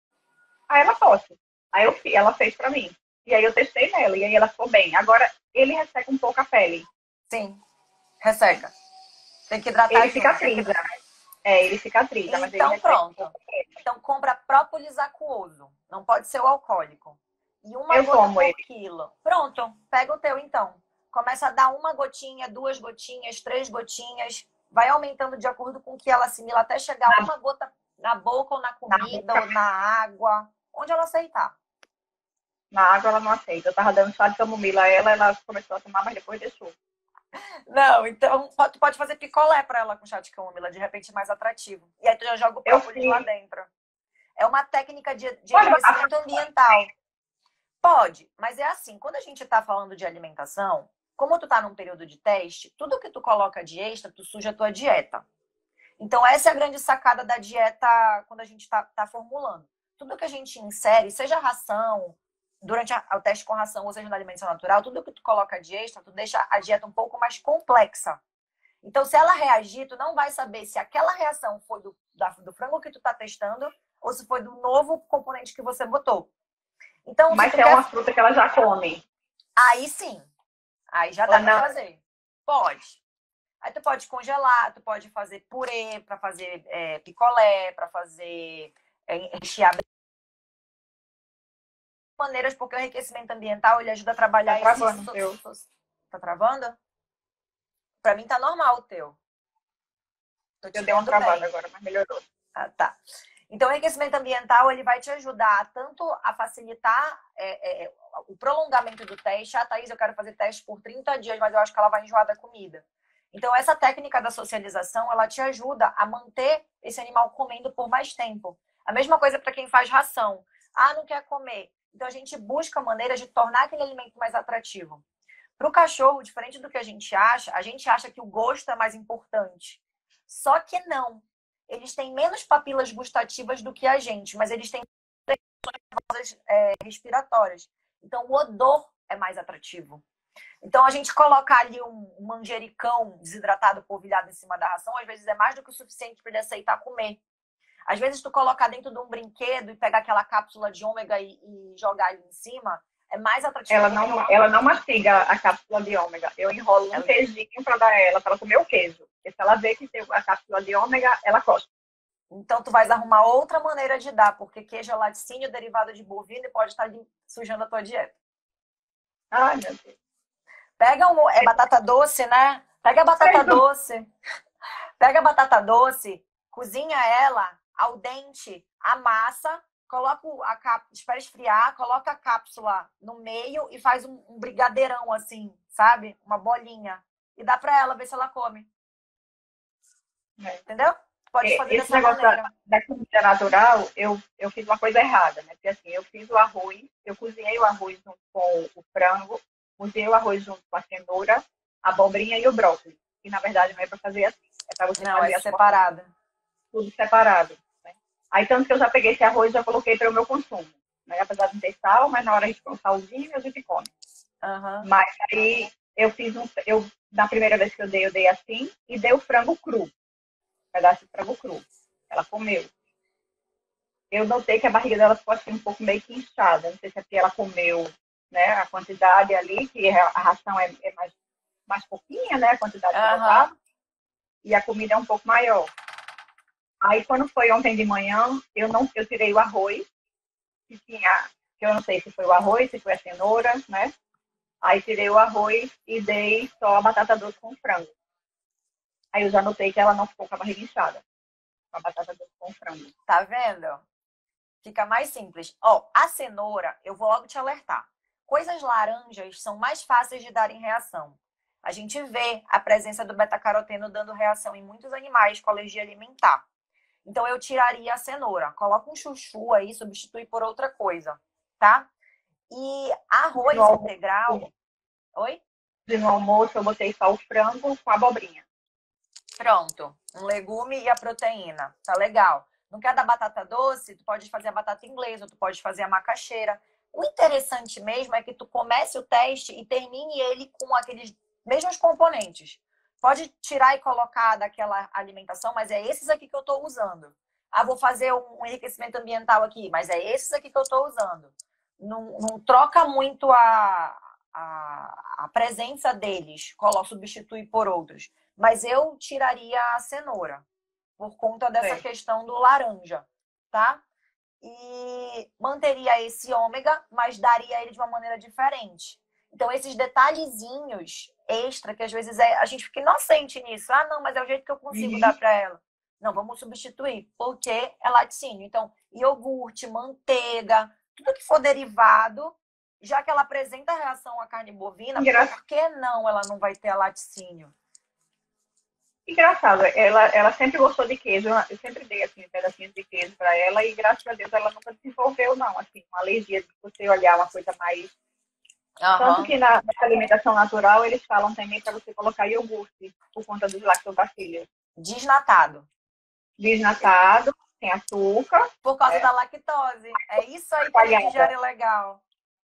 Aí ela pode. Aí eu, ela fez para mim. E aí eu testei nela, e aí ela ficou bem. Agora, ele resseca um pouco a pele. Sim, resseca. Tem que hidratar. Ele cicatriza. É, ele cicatriza. Então, mas ele pronto. Um então, compra própolis aquoso. Não pode ser o alcoólico. E uma eu gota por ele. quilo. Pronto, pega o teu então. Começa a dar uma gotinha, duas gotinhas, três gotinhas. Vai aumentando de acordo com o que ela assimila, até chegar na... uma gota na boca ou na comida na ou na água. Onde ela aceitar. Na água ela não aceita. Eu tava dando chá de camomila a ela, ela começou a tomar, mas depois deixou. Não, então tu pode fazer picolé pra ela com chá de camomila, de repente mais atrativo. E aí tu já joga o própolis lá dentro. É uma técnica de, de enriquecimento ambiental. Pode, mas é assim, quando a gente tá falando de alimentação, como tu tá num período de teste, tudo que tu coloca de extra, tu suja a tua dieta. Então essa é a grande sacada da dieta quando a gente tá, tá formulando. Tudo que a gente insere, seja ração, durante a, o teste com ração, ou seja na alimentação natural, tudo que tu coloca de extra, tu deixa a dieta um pouco mais complexa. Então, se ela reagir, tu não vai saber se aquela reação foi do, da, do frango que tu tá testando ou se foi do novo componente que você botou. Então, mas se é quer... uma fruta que ela já come. Aí sim. Aí já dá ou pra não. fazer. Pode. Aí tu pode congelar, tu pode fazer purê para fazer é, picolé, para fazer é, rechear maneiras, porque o enriquecimento ambiental ele ajuda a trabalhar tá travando esse... teu. Tá travando? Pra mim tá normal o teu. Eu dei uma travada agora, mas melhorou. Ah, tá. Então, o enriquecimento ambiental ele vai te ajudar tanto a facilitar é, é, o prolongamento do teste. Ah, Thaís, eu quero fazer teste por trinta dias, mas eu acho que ela vai enjoar da comida. Então, essa técnica da socialização, ela te ajuda a manter esse animal comendo por mais tempo. A mesma coisa para quem faz ração. Ah, não quer comer. Então, a gente busca maneiras de tornar aquele alimento mais atrativo. Para o cachorro, diferente do que a gente acha, a gente acha que o gosto é mais importante. Só que não. Eles têm menos papilas gustativas do que a gente, mas eles têm é, respiratórias. Então, o odor é mais atrativo. Então, a gente colocar ali um manjericão desidratado, polvilhado em cima da ração, às vezes é mais do que o suficiente para ele aceitar comer. Às vezes, tu colocar dentro de um brinquedo e pegar aquela cápsula de ômega e, e jogar ali em cima, é mais atrativo. Ela não, ela não mastiga a cápsula de ômega. Eu enrolo um ela... queijinho para dar ela, para ela comer o queijo. Porque se ela vê que tem a cápsula de ômega, ela gosta. Então, tu vais arrumar outra maneira de dar, porque queijo é laticínio derivado de bovino e pode estar sujando a tua dieta. Ai, meu Deus. Pega um, é batata doce, né? Pega a batata doce. Pega a batata doce, cozinha ela ao dente, amassa, coloca a cápsula, espera esfriar, coloca a cápsula no meio e faz um, um brigadeirão assim, sabe? Uma bolinha. E dá pra ela ver se ela come. É. Entendeu? Pode fazer Esse dessa negócio maneira. da, da comida natural, eu, eu fiz uma coisa errada, né? Porque assim, eu fiz o arroz, eu cozinhei o arroz junto com o frango, cozinhei o arroz junto com a cenoura, a abobrinha e o brócolis. E na verdade não é para fazer assim, é para você Não, fazer é as separada. tudo separado. Né? Aí tanto que eu já peguei esse arroz e já coloquei para o meu consumo. Né? Apesar de não ter sal, mas na hora a gente põe um salzinho e a gente come. Uhum. Mas aí eu fiz um. Eu, na primeira vez que eu dei, eu dei assim e dei o frango cru. Um pedaço de frango cru. Ela comeu. Eu notei que a barriga dela ficou assim um pouco meio que inchada. Não sei se é porque ela comeu, né, a quantidade ali, que a ração é, é mais, mais pouquinha, né? A quantidade que eu botava. Uhum. E a comida é um pouco maior. Aí quando foi ontem de manhã, eu não, eu tirei o arroz, que tinha, que eu não sei se foi o arroz, se foi a cenoura, né? Aí tirei o arroz e dei só a batata doce com frango. Aí eu já notei que ela não ficou com a barriga inchada. Com a batata doce com frango. Tá vendo? Fica mais simples. Ó, a cenoura, eu vou logo te alertar. Coisas laranjas são mais fáceis de darem reação. A gente vê a presença do beta-caroteno dando reação em muitos animais com alergia alimentar. Então eu tiraria a cenoura. Coloca um chuchu aí, substitui por outra coisa, tá? E arroz No almoço, integral... Oi? no almoço eu botei só o frango com a abobrinha. Pronto. Um legume e a proteína. Tá legal. Não quer da batata doce? Tu pode fazer a batata inglesa, tu pode fazer a macaxeira. O interessante mesmo é que tu comece o teste e termine ele com aqueles mesmos componentes. Pode tirar e colocar daquela alimentação, mas é esses aqui que eu tô usando. Ah, vou fazer um enriquecimento ambiental aqui, mas é esses aqui que eu tô usando. Não, não troca muito a, a, a presença deles, coloca, substitui por outros. Mas eu tiraria a cenoura, por conta dessa Sim. questão do laranja, tá? E manteria esse ômega, mas daria ele de uma maneira diferente. Então, esses detalhezinhos extra, que às vezes é, a gente fica inocente nisso. Ah, não, mas é o jeito que eu consigo Uhum. dar para ela. Não, vamos substituir, porque é laticínio. Então, iogurte, manteiga, tudo que for derivado, já que ela apresenta reação à carne bovina, Engraçado. por que não ela não vai ter a laticínio? Engraçado, ela, ela sempre gostou de queijo. Eu sempre dei assim, pedacinhos de queijo para ela e graças a Deus ela nunca desenvolveu, não. Assim, uma alergia de você olhar uma coisa mais. Uhum. Tanto que na, na alimentação natural eles falam também para você colocar iogurte por conta dos lactobacillus. Desnatado. Desnatado, sem açúcar. Por causa é. da lactose. É isso aí que Coalhada. ele digere legal.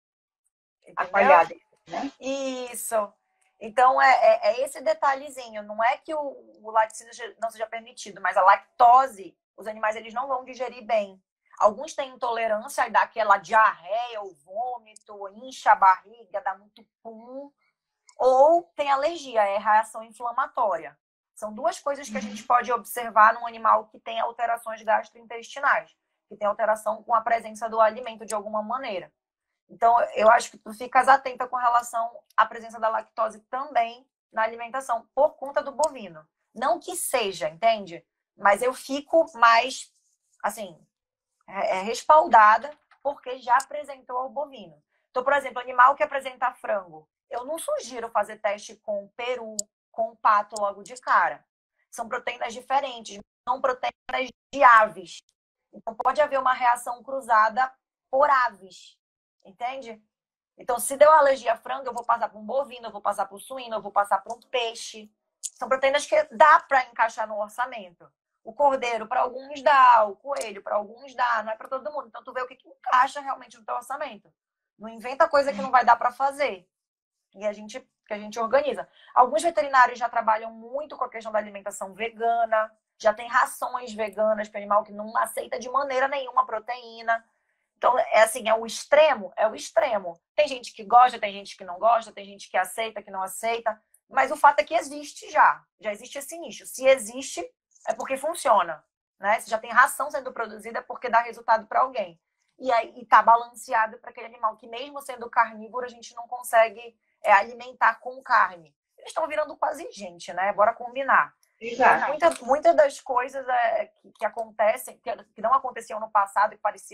A Entendeu? coalhada, né? Isso. Então, é, é, é esse detalhezinho. Não é que o, o laticínio não seja permitido, mas a lactose, os animais eles não vão digerir bem. Alguns têm intolerância e dá aquela diarreia ou vômito, incha a barriga, dá muito pum. Ou tem alergia, é reação inflamatória. São duas coisas que a gente pode observar num animal que tem alterações gastrointestinais, que tem alteração com a presença do alimento de alguma maneira. Então, eu acho que tu ficas atenta com relação à presença da lactose também na alimentação, por conta do bovino. Não que seja, entende? Mas eu fico mais, assim, é, é respaldada porque já apresentou ao bovino. Então, por exemplo, animal que apresenta frango, eu não sugiro fazer teste com peru, com pato logo de cara. São proteínas diferentes, não proteínas de aves. Então, pode haver uma reação cruzada por aves. Entende? Então, se deu alergia a frango, eu vou passar para um bovino, eu vou passar para um suíno, eu vou passar para um peixe. São proteínas que dá para encaixar no orçamento. O cordeiro, para alguns dá, o coelho, para alguns dá, não é para todo mundo. Então, tu vê o que, que encaixa realmente no teu orçamento. Não inventa coisa que não vai dar para fazer. E a gente, que a gente organiza. Alguns veterinários já trabalham muito com a questão da alimentação vegana, já tem rações veganas para animal que não aceita de maneira nenhuma proteína. Então, é assim, é o extremo, é o extremo. Tem gente que gosta, tem gente que não gosta, tem gente que aceita, que não aceita. Mas o fato é que existe já. Já existe esse nicho. Se existe, é porque funciona. Né? Se já tem ração sendo produzida, é porque dá resultado para alguém. E aí está balanceado para aquele animal que, mesmo sendo carnívoro, a gente não consegue é, alimentar com carne. Eles estão virando quase gente, né? Bora combinar. Exato. Então, muitas muita das coisas é, que, que acontecem, que, que não aconteciam no passado e pareciam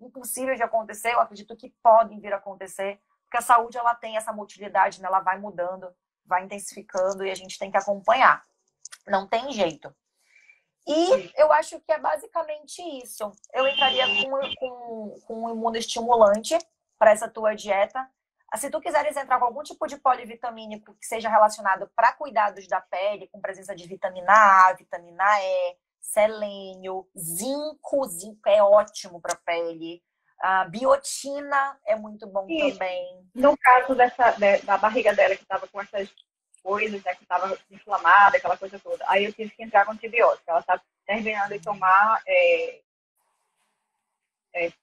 impossíveis de acontecer, eu acredito que podem vir a acontecer, porque a saúde ela tem essa motilidade, né? Ela vai mudando, vai intensificando e a gente tem que acompanhar. Não tem jeito. E eu acho que é basicamente isso. Eu entraria com, com, com um imunoestimulante para essa tua dieta. Se tu quiseres entrar com algum tipo de polivitamínico que seja relacionado para cuidados da pele, com presença de vitamina A, vitamina E, selênio, zinco, zinco é ótimo para a pele. A biotina é muito bom Isso. também. No caso dessa, da barriga dela, que estava com essas coisas, né, que estava inflamada, aquela coisa toda, aí eu tive que entrar com antibiótico. Ela está terminando de tomar é, é,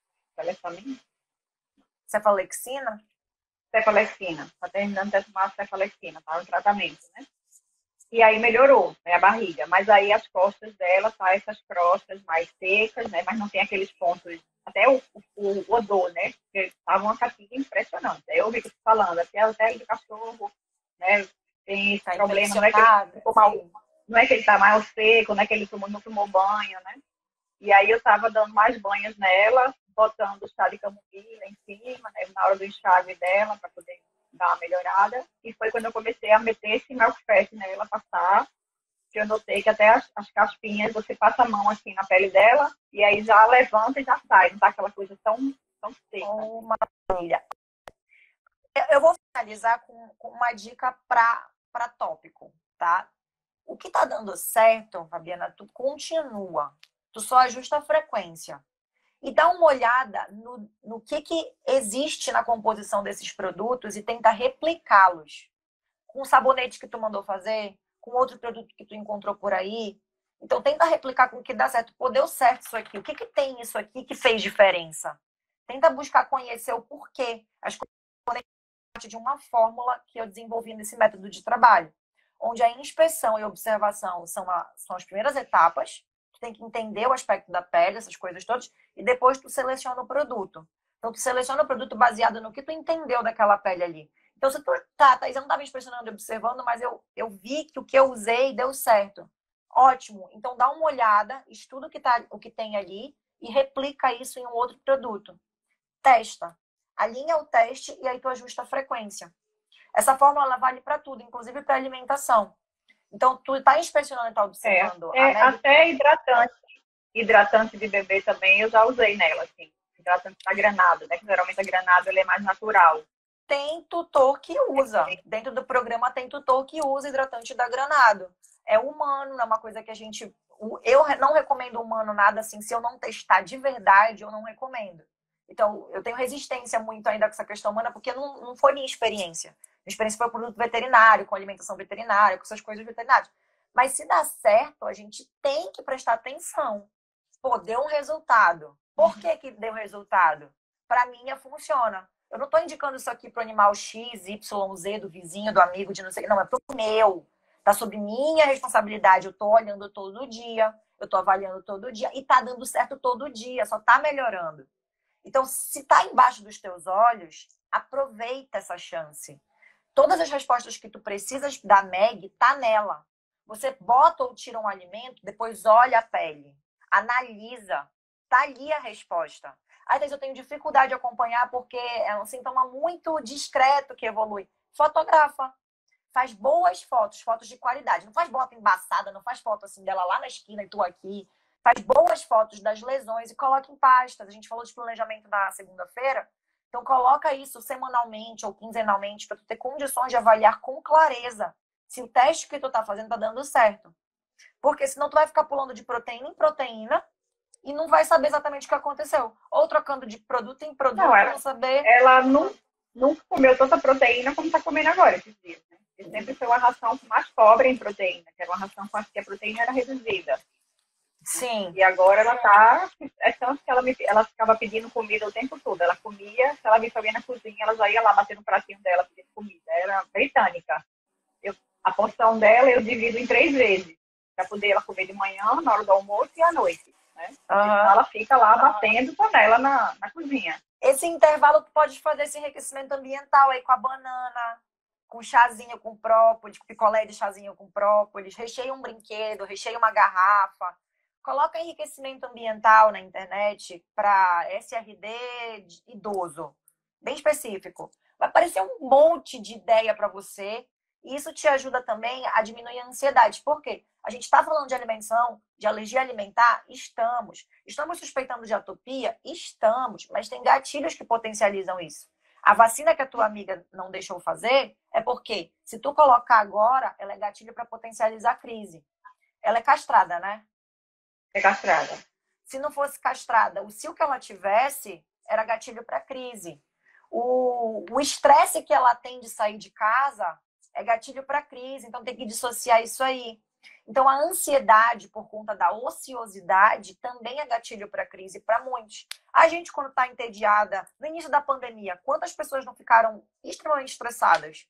Cefalexina? Cefalexina. Está terminando de tomar cefalexina, tá no tratamento, né? E aí melhorou, né, a barriga. Mas aí as costas dela, tá essas crostas mais secas, né? Mas não tem aqueles pontos, até o, o, o odor, né? Porque tava uma catinga impressionante. Aí eu ouvi você falando, até a pele do cachorro, né? Tem esse tá problema, não é que ele ficou mal, sim. não é que ele tá mais seco, não é que ele tomou, não tomou banho, né? E aí eu tava dando mais banhos nela, botando o chá de camomila em cima, né? Na hora do enxágue dela, para poder dar uma melhorada. E foi quando eu comecei a meter esse milk fat nela, passar, que eu notei que até as, as caspinhas, você passa a mão assim na pele dela, e aí já levanta e já sai, não tá aquela coisa tão, tão seca. Oh, maravilha. Eu vou finalizar com, com uma dica para tópico, tá? O que tá dando certo, Fabiana, tu continua. Tu só ajusta a frequência. E dá uma olhada no, no que, que existe na composição desses produtos e tenta replicá-los. Com o sabonete que tu mandou fazer, com outro produto que tu encontrou por aí. Então, tenta replicar com o que dá certo. Pô, deu certo isso aqui. O que, que tem isso aqui que fez diferença? Tenta buscar conhecer o porquê. As coisas de uma fórmula que eu desenvolvi nesse método de trabalho, onde a inspeção e observação são, a, são as primeiras etapas. Tu tem que entender o aspecto da pele, essas coisas todas, e depois tu seleciona o produto. Então, tu seleciona o produto baseado no que tu entendeu daquela pele ali. Então, se tu, tá, Thaís, eu não estava inspecionando e observando, mas eu, eu vi que o que eu usei deu certo. Ótimo. Então, dá uma olhada, estuda o que, tá, o que tem ali e replica isso em um outro produto. Testa. Alinha o teste e aí tu ajusta a frequência. Essa fórmula ela vale para tudo, inclusive para alimentação. Então, tu está inspecionando e está observando. É, é, até hidratante. Hidratante de bebê também eu já usei nela, assim. Hidratante da Granado, né? Que geralmente a Granado ele é mais natural. Tem tutor que usa. Dentro do programa tem tutor que usa hidratante da Granado. É humano, não é uma coisa que a gente... Eu não recomendo humano nada assim. Se eu não testar de verdade, eu não recomendo. Então, eu tenho resistência muito ainda com essa questão humana, porque não, não foi minha experiência. Minha experiência foi o produto veterinário, com alimentação veterinária, com essas coisas veterinárias. Mas se dá certo, a gente tem que prestar atenção. Pô, deu um resultado. Por que que deu resultado? Para mim, funciona. Eu não estou indicando isso aqui para o animal X, Y, Z, do vizinho, do amigo, de não sei o que. Não, é para o meu. Está sob minha responsabilidade. Eu estou olhando todo dia, eu estou avaliando todo dia e está dando certo todo dia, só está melhorando. Então, se está embaixo dos teus olhos, aproveita essa chance. Todas as respostas que tu precisas da Meg tá nela. Você bota ou tira um alimento, depois olha a pele, analisa, tá ali a resposta. Às vezes eu tenho dificuldade de acompanhar porque é um sintoma muito discreto que evolui. Fotografa. Faz boas fotos, fotos de qualidade. Não faz foto embaçada, não faz foto assim dela lá na esquina e tu aqui. Faz boas fotos das lesões e coloca em pastas. A gente falou de planejamento na segunda-feira. Então, coloca isso semanalmente ou quinzenalmente para tu ter condições de avaliar com clareza se o teste que tu tá fazendo tá dando certo. Porque senão tu vai ficar pulando de proteína em proteína e não vai saber exatamente o que aconteceu. Ou trocando de produto em produto não, ela, não saber... Ela não, nunca comeu tanta proteína como tá comendo agora esses dias, né? E sempre foi uma ração mais pobre em proteína, que era uma ração com que a proteína era reduzida. Sim. E agora ela tá... É tanto que ela, me, ela ficava pedindo comida o tempo todo. Ela comia, se ela visse alguém na cozinha, ela já ia lá bater no pratinho dela pedindo comida. Era britânica. Eu, a porção dela eu divido em três vezes. Para poder ela comer de manhã, na hora do almoço e à noite. Né? Uhum. Então ela fica lá batendo panela na, na cozinha. Esse intervalo tu pode fazer esse enriquecimento ambiental aí com a banana, com chazinho com própolis, com picolé de chazinho com própolis, recheia um brinquedo, recheia uma garrafa. Coloca enriquecimento ambiental na internet para S R D idoso, bem específico. Vai aparecer um monte de ideia para você. E isso te ajuda também a diminuir a ansiedade. Por quê? A gente está falando de alimentação, de alergia alimentar? Estamos. Estamos suspeitando de atopia? Estamos. Mas tem gatilhos que potencializam isso. A vacina que a tua amiga não deixou fazer é porque, se tu colocar agora, ela é gatilho para potencializar a crise. Ela é castrada, né? É castrada. Se não fosse castrada, o cio que ela tivesse era gatilho para crise. O estresse que ela tem de sair de casa é gatilho para crise, então tem que dissociar isso aí. Então a ansiedade por conta da ociosidade também é gatilho para crise para muitos. A gente, quando está entediada, no início da pandemia, quantas pessoas não ficaram extremamente estressadas?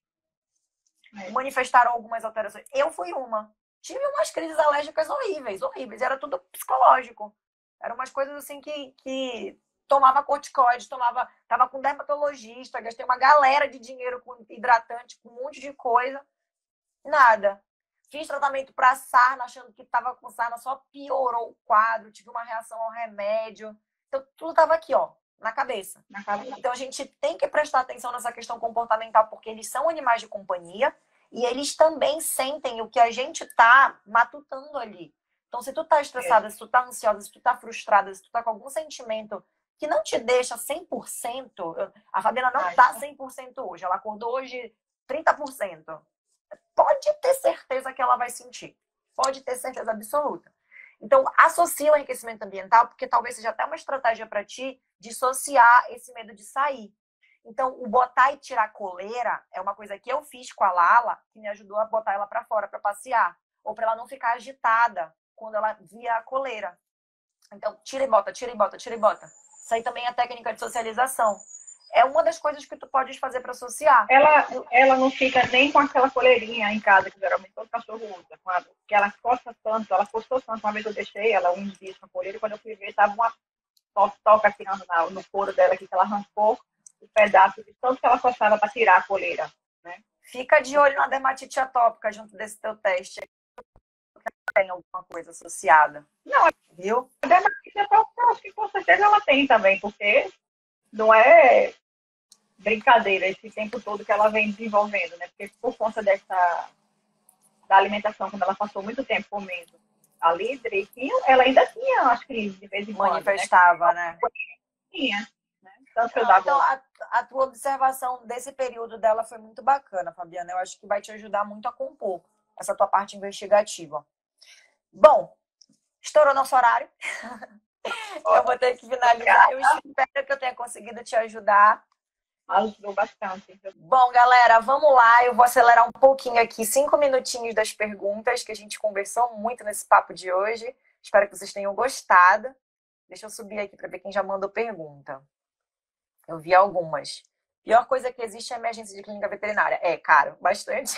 É. Manifestaram algumas alterações. Eu fui uma. Tive umas crises alérgicas horríveis, horríveis. Era tudo psicológico. Eram umas coisas assim que... que... tomava corticoide, tomava, tava com dermatologista, gastei uma galera de dinheiro com hidratante, com um monte de coisa. Nada. Fiz tratamento para sarna, achando que estava com sarna, só piorou o quadro, tive uma reação ao remédio. Então, tudo estava aqui, ó, na cabeça. na cabeça. Então, a gente tem que prestar atenção nessa questão comportamental, porque eles são animais de companhia e eles também sentem o que a gente tá matutando ali. Então, se tu tá estressada, é. se tu tá ansiosa, se tu tá frustrada, se tu tá com algum sentimento que não te deixa cem por cento. A Fabiana não está cem por cento hoje. Ela acordou hoje trinta por cento. Pode ter certeza que ela vai sentir. Pode ter certeza absoluta. Então, associa o enriquecimento ambiental, porque talvez seja até uma estratégia para ti dissociar esse medo de sair. Então, o botar e tirar a coleira é uma coisa que eu fiz com a Lala, que me ajudou a botar ela para fora, para passear. Ou para ela não ficar agitada quando ela via a coleira. Então, tira e bota, tira e bota, tira e bota. Isso aí também é técnica de socialização. É uma das coisas que tu podes fazer para associar. Ela, ela não fica nem com aquela coleirinha em casa, que geralmente todo cachorro usa. Porque ela coça tanto, ela coçou tanto. Uma vez eu deixei ela uns dias com a coleira e quando eu fui ver, estava uma toca aqui no, no couro dela, aqui, que ela arrancou o pedaço de tanto que ela coçava para tirar a coleira. Né? Fica de olho na dermatite atópica junto desse teu teste. Tem alguma coisa associada. Não, viu? A dermatite atópica, eu acho que com certeza ela tem também, porque não é brincadeira esse tempo todo que ela vem desenvolvendo, né? Porque por conta dessa da alimentação, quando ela passou muito tempo comendo ali direitinho, ela ainda tinha as crises de vez em quando. Manifestava, né? né? Tinha. Né? Tanto que eu Não, dava... Então, a, a tua observação desse período dela foi muito bacana, Fabiana. Eu acho que vai te ajudar muito a compor essa tua parte investigativa. Bom, estourou nosso horário. Eu vou ter que finalizar. Eu espero que eu tenha conseguido te ajudar. Ajudou bastante. Bom, galera, vamos lá. Eu vou acelerar um pouquinho aqui, cinco minutinhos das perguntas, que a gente conversou muito nesse papo de hoje. Espero que vocês tenham gostado. Deixa eu subir aqui para ver quem já mandou pergunta. Eu vi algumas. Pior coisa que existe é a emergência de clínica veterinária. É, caro, bastante.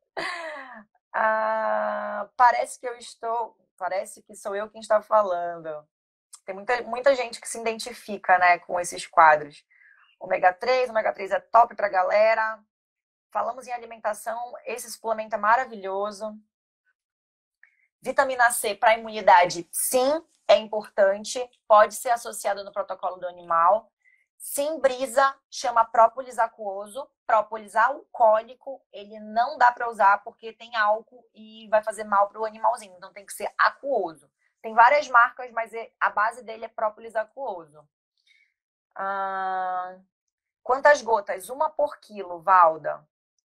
ah, parece que eu estou... Parece que sou eu quem está falando. Tem muita, muita gente que se identifica, né, com esses quadros. ômega três, ômega três é top pra galera. Falamos em alimentação, esse suplemento é maravilhoso. Vitamina C para imunidade, sim, é importante. Pode ser associado no protocolo do animal. Simbrisa chama própolis aquoso. Própolis alcoólico, ele não dá para usar porque tem álcool e vai fazer mal para o animalzinho. Então tem que ser aquoso. Tem várias marcas, mas a base dele é própolis aquoso. Ah, quantas gotas? Uma por quilo, Valda.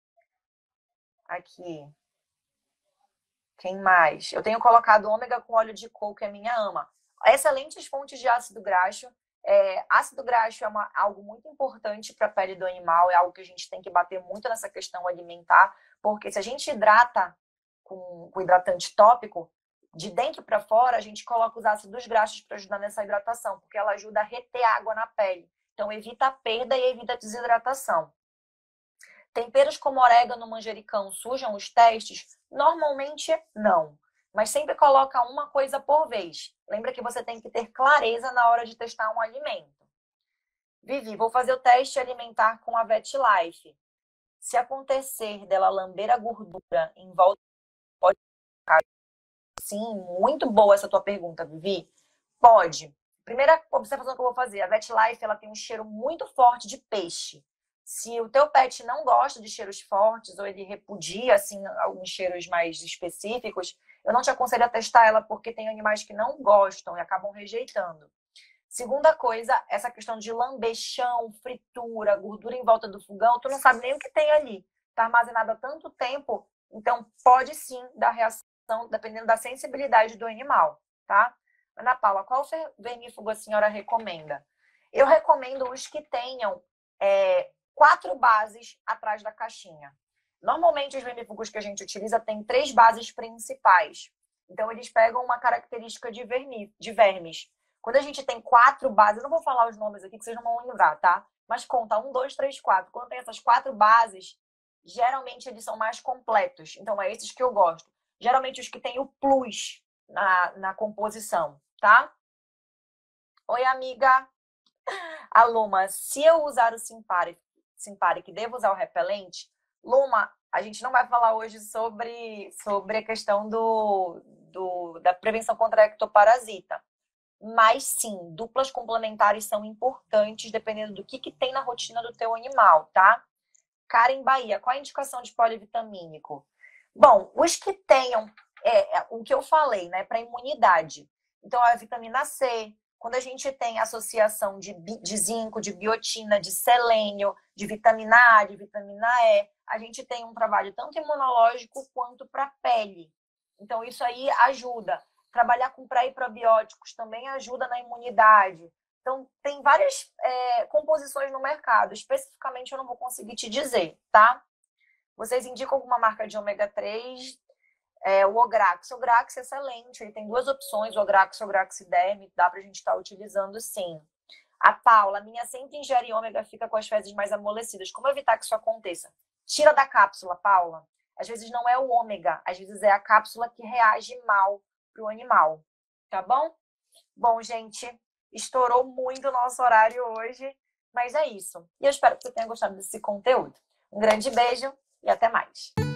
Aqui. Quem mais? Eu tenho colocado ômega com óleo de coco, que é minha ama. Excelentes fontes de ácido graxo. É, ácido graxo é uma, algo muito importante para a pele do animal, é algo que a gente tem que bater muito nessa questão alimentar, porque se a gente hidrata com, com hidratante tópico, de dentro para fora, a gente coloca os ácidos graxos para ajudar nessa hidratação, porque ela ajuda a reter água na pele. Então, evita a perda e evita a desidratação. Temperos como orégano, manjericão sujam os testes? Normalmente, não. Mas sempre coloca uma coisa por vez. Lembra que você tem que ter clareza na hora de testar um alimento. Vivi, vou fazer o teste alimentar com a VetLife. Se acontecer dela lamber a gordura em volta, pode ficar. sim. Muito boa essa tua pergunta, Vivi. Pode. Primeira observação que eu vou fazer, a VetLife, ela tem um cheiro muito forte de peixe. Se o teu pet não gosta de cheiros fortes ou ele repudia, assim, alguns cheiros mais específicos, eu não te aconselho a testar ela porque tem animais que não gostam e acabam rejeitando. Segunda coisa, essa questão de lamber chão, fritura, gordura em volta do fogão, tu não sabe nem o que tem ali. Tá armazenado há tanto tempo, então pode sim dar reação, dependendo da sensibilidade do animal, tá? Ana Paula, qual vermífugo a senhora recomenda? Eu recomendo os que tenham é, quatro bases atrás da caixinha. Normalmente, os vermífugos que a gente utiliza têm três bases principais. Então, eles pegam uma característica de, vermi, de vermes. Quando a gente tem quatro bases, eu não vou falar os nomes aqui que vocês não vão lembrar, tá? Mas conta um, dois, três, quatro. Quando tem essas quatro bases, geralmente eles são mais completos. Então, é esses que eu gosto. Geralmente, os que têm o plus na, na composição, tá? Oi, amiga. A Luma, se eu usar o Simparic, Simparic, devo usar o repelente? Luma, a gente não vai falar hoje sobre, sobre a questão do, do, da prevenção contra a ectoparasita. Mas sim, duplas complementares são importantes dependendo do que, que tem na rotina do teu animal, tá? Karen Bahia, qual a indicação de polivitamínico? Bom, os que tenham, é, é, o que eu falei, né, para imunidade. Então, a vitamina C, quando a gente tem associação de, de zinco, de biotina, de selênio, de vitamina A, de vitamina E, a gente tem um trabalho tanto imunológico quanto para a pele. Então, isso aí ajuda. Trabalhar com pré e probióticos também ajuda na imunidade. Então, tem várias é, composições no mercado. Especificamente, eu não vou conseguir te dizer, tá? Vocês indicam alguma marca de ômega três? É, o Ograx. O Ograx é excelente. Ele tem duas opções, o Ograx e o Ograxiderm. Dá pra gente estar utilizando, sim. A Paula, a minha sempre ingere ômega, fica com as fezes mais amolecidas. Como evitar que isso aconteça? Tira da cápsula, Paula. Às vezes não é o ômega, às vezes é a cápsula que reage mal pro animal. Tá bom? Bom, gente, estourou muito o nosso horário hoje, mas é isso. E eu espero que você tenha gostado desse conteúdo. Um grande beijo e até mais.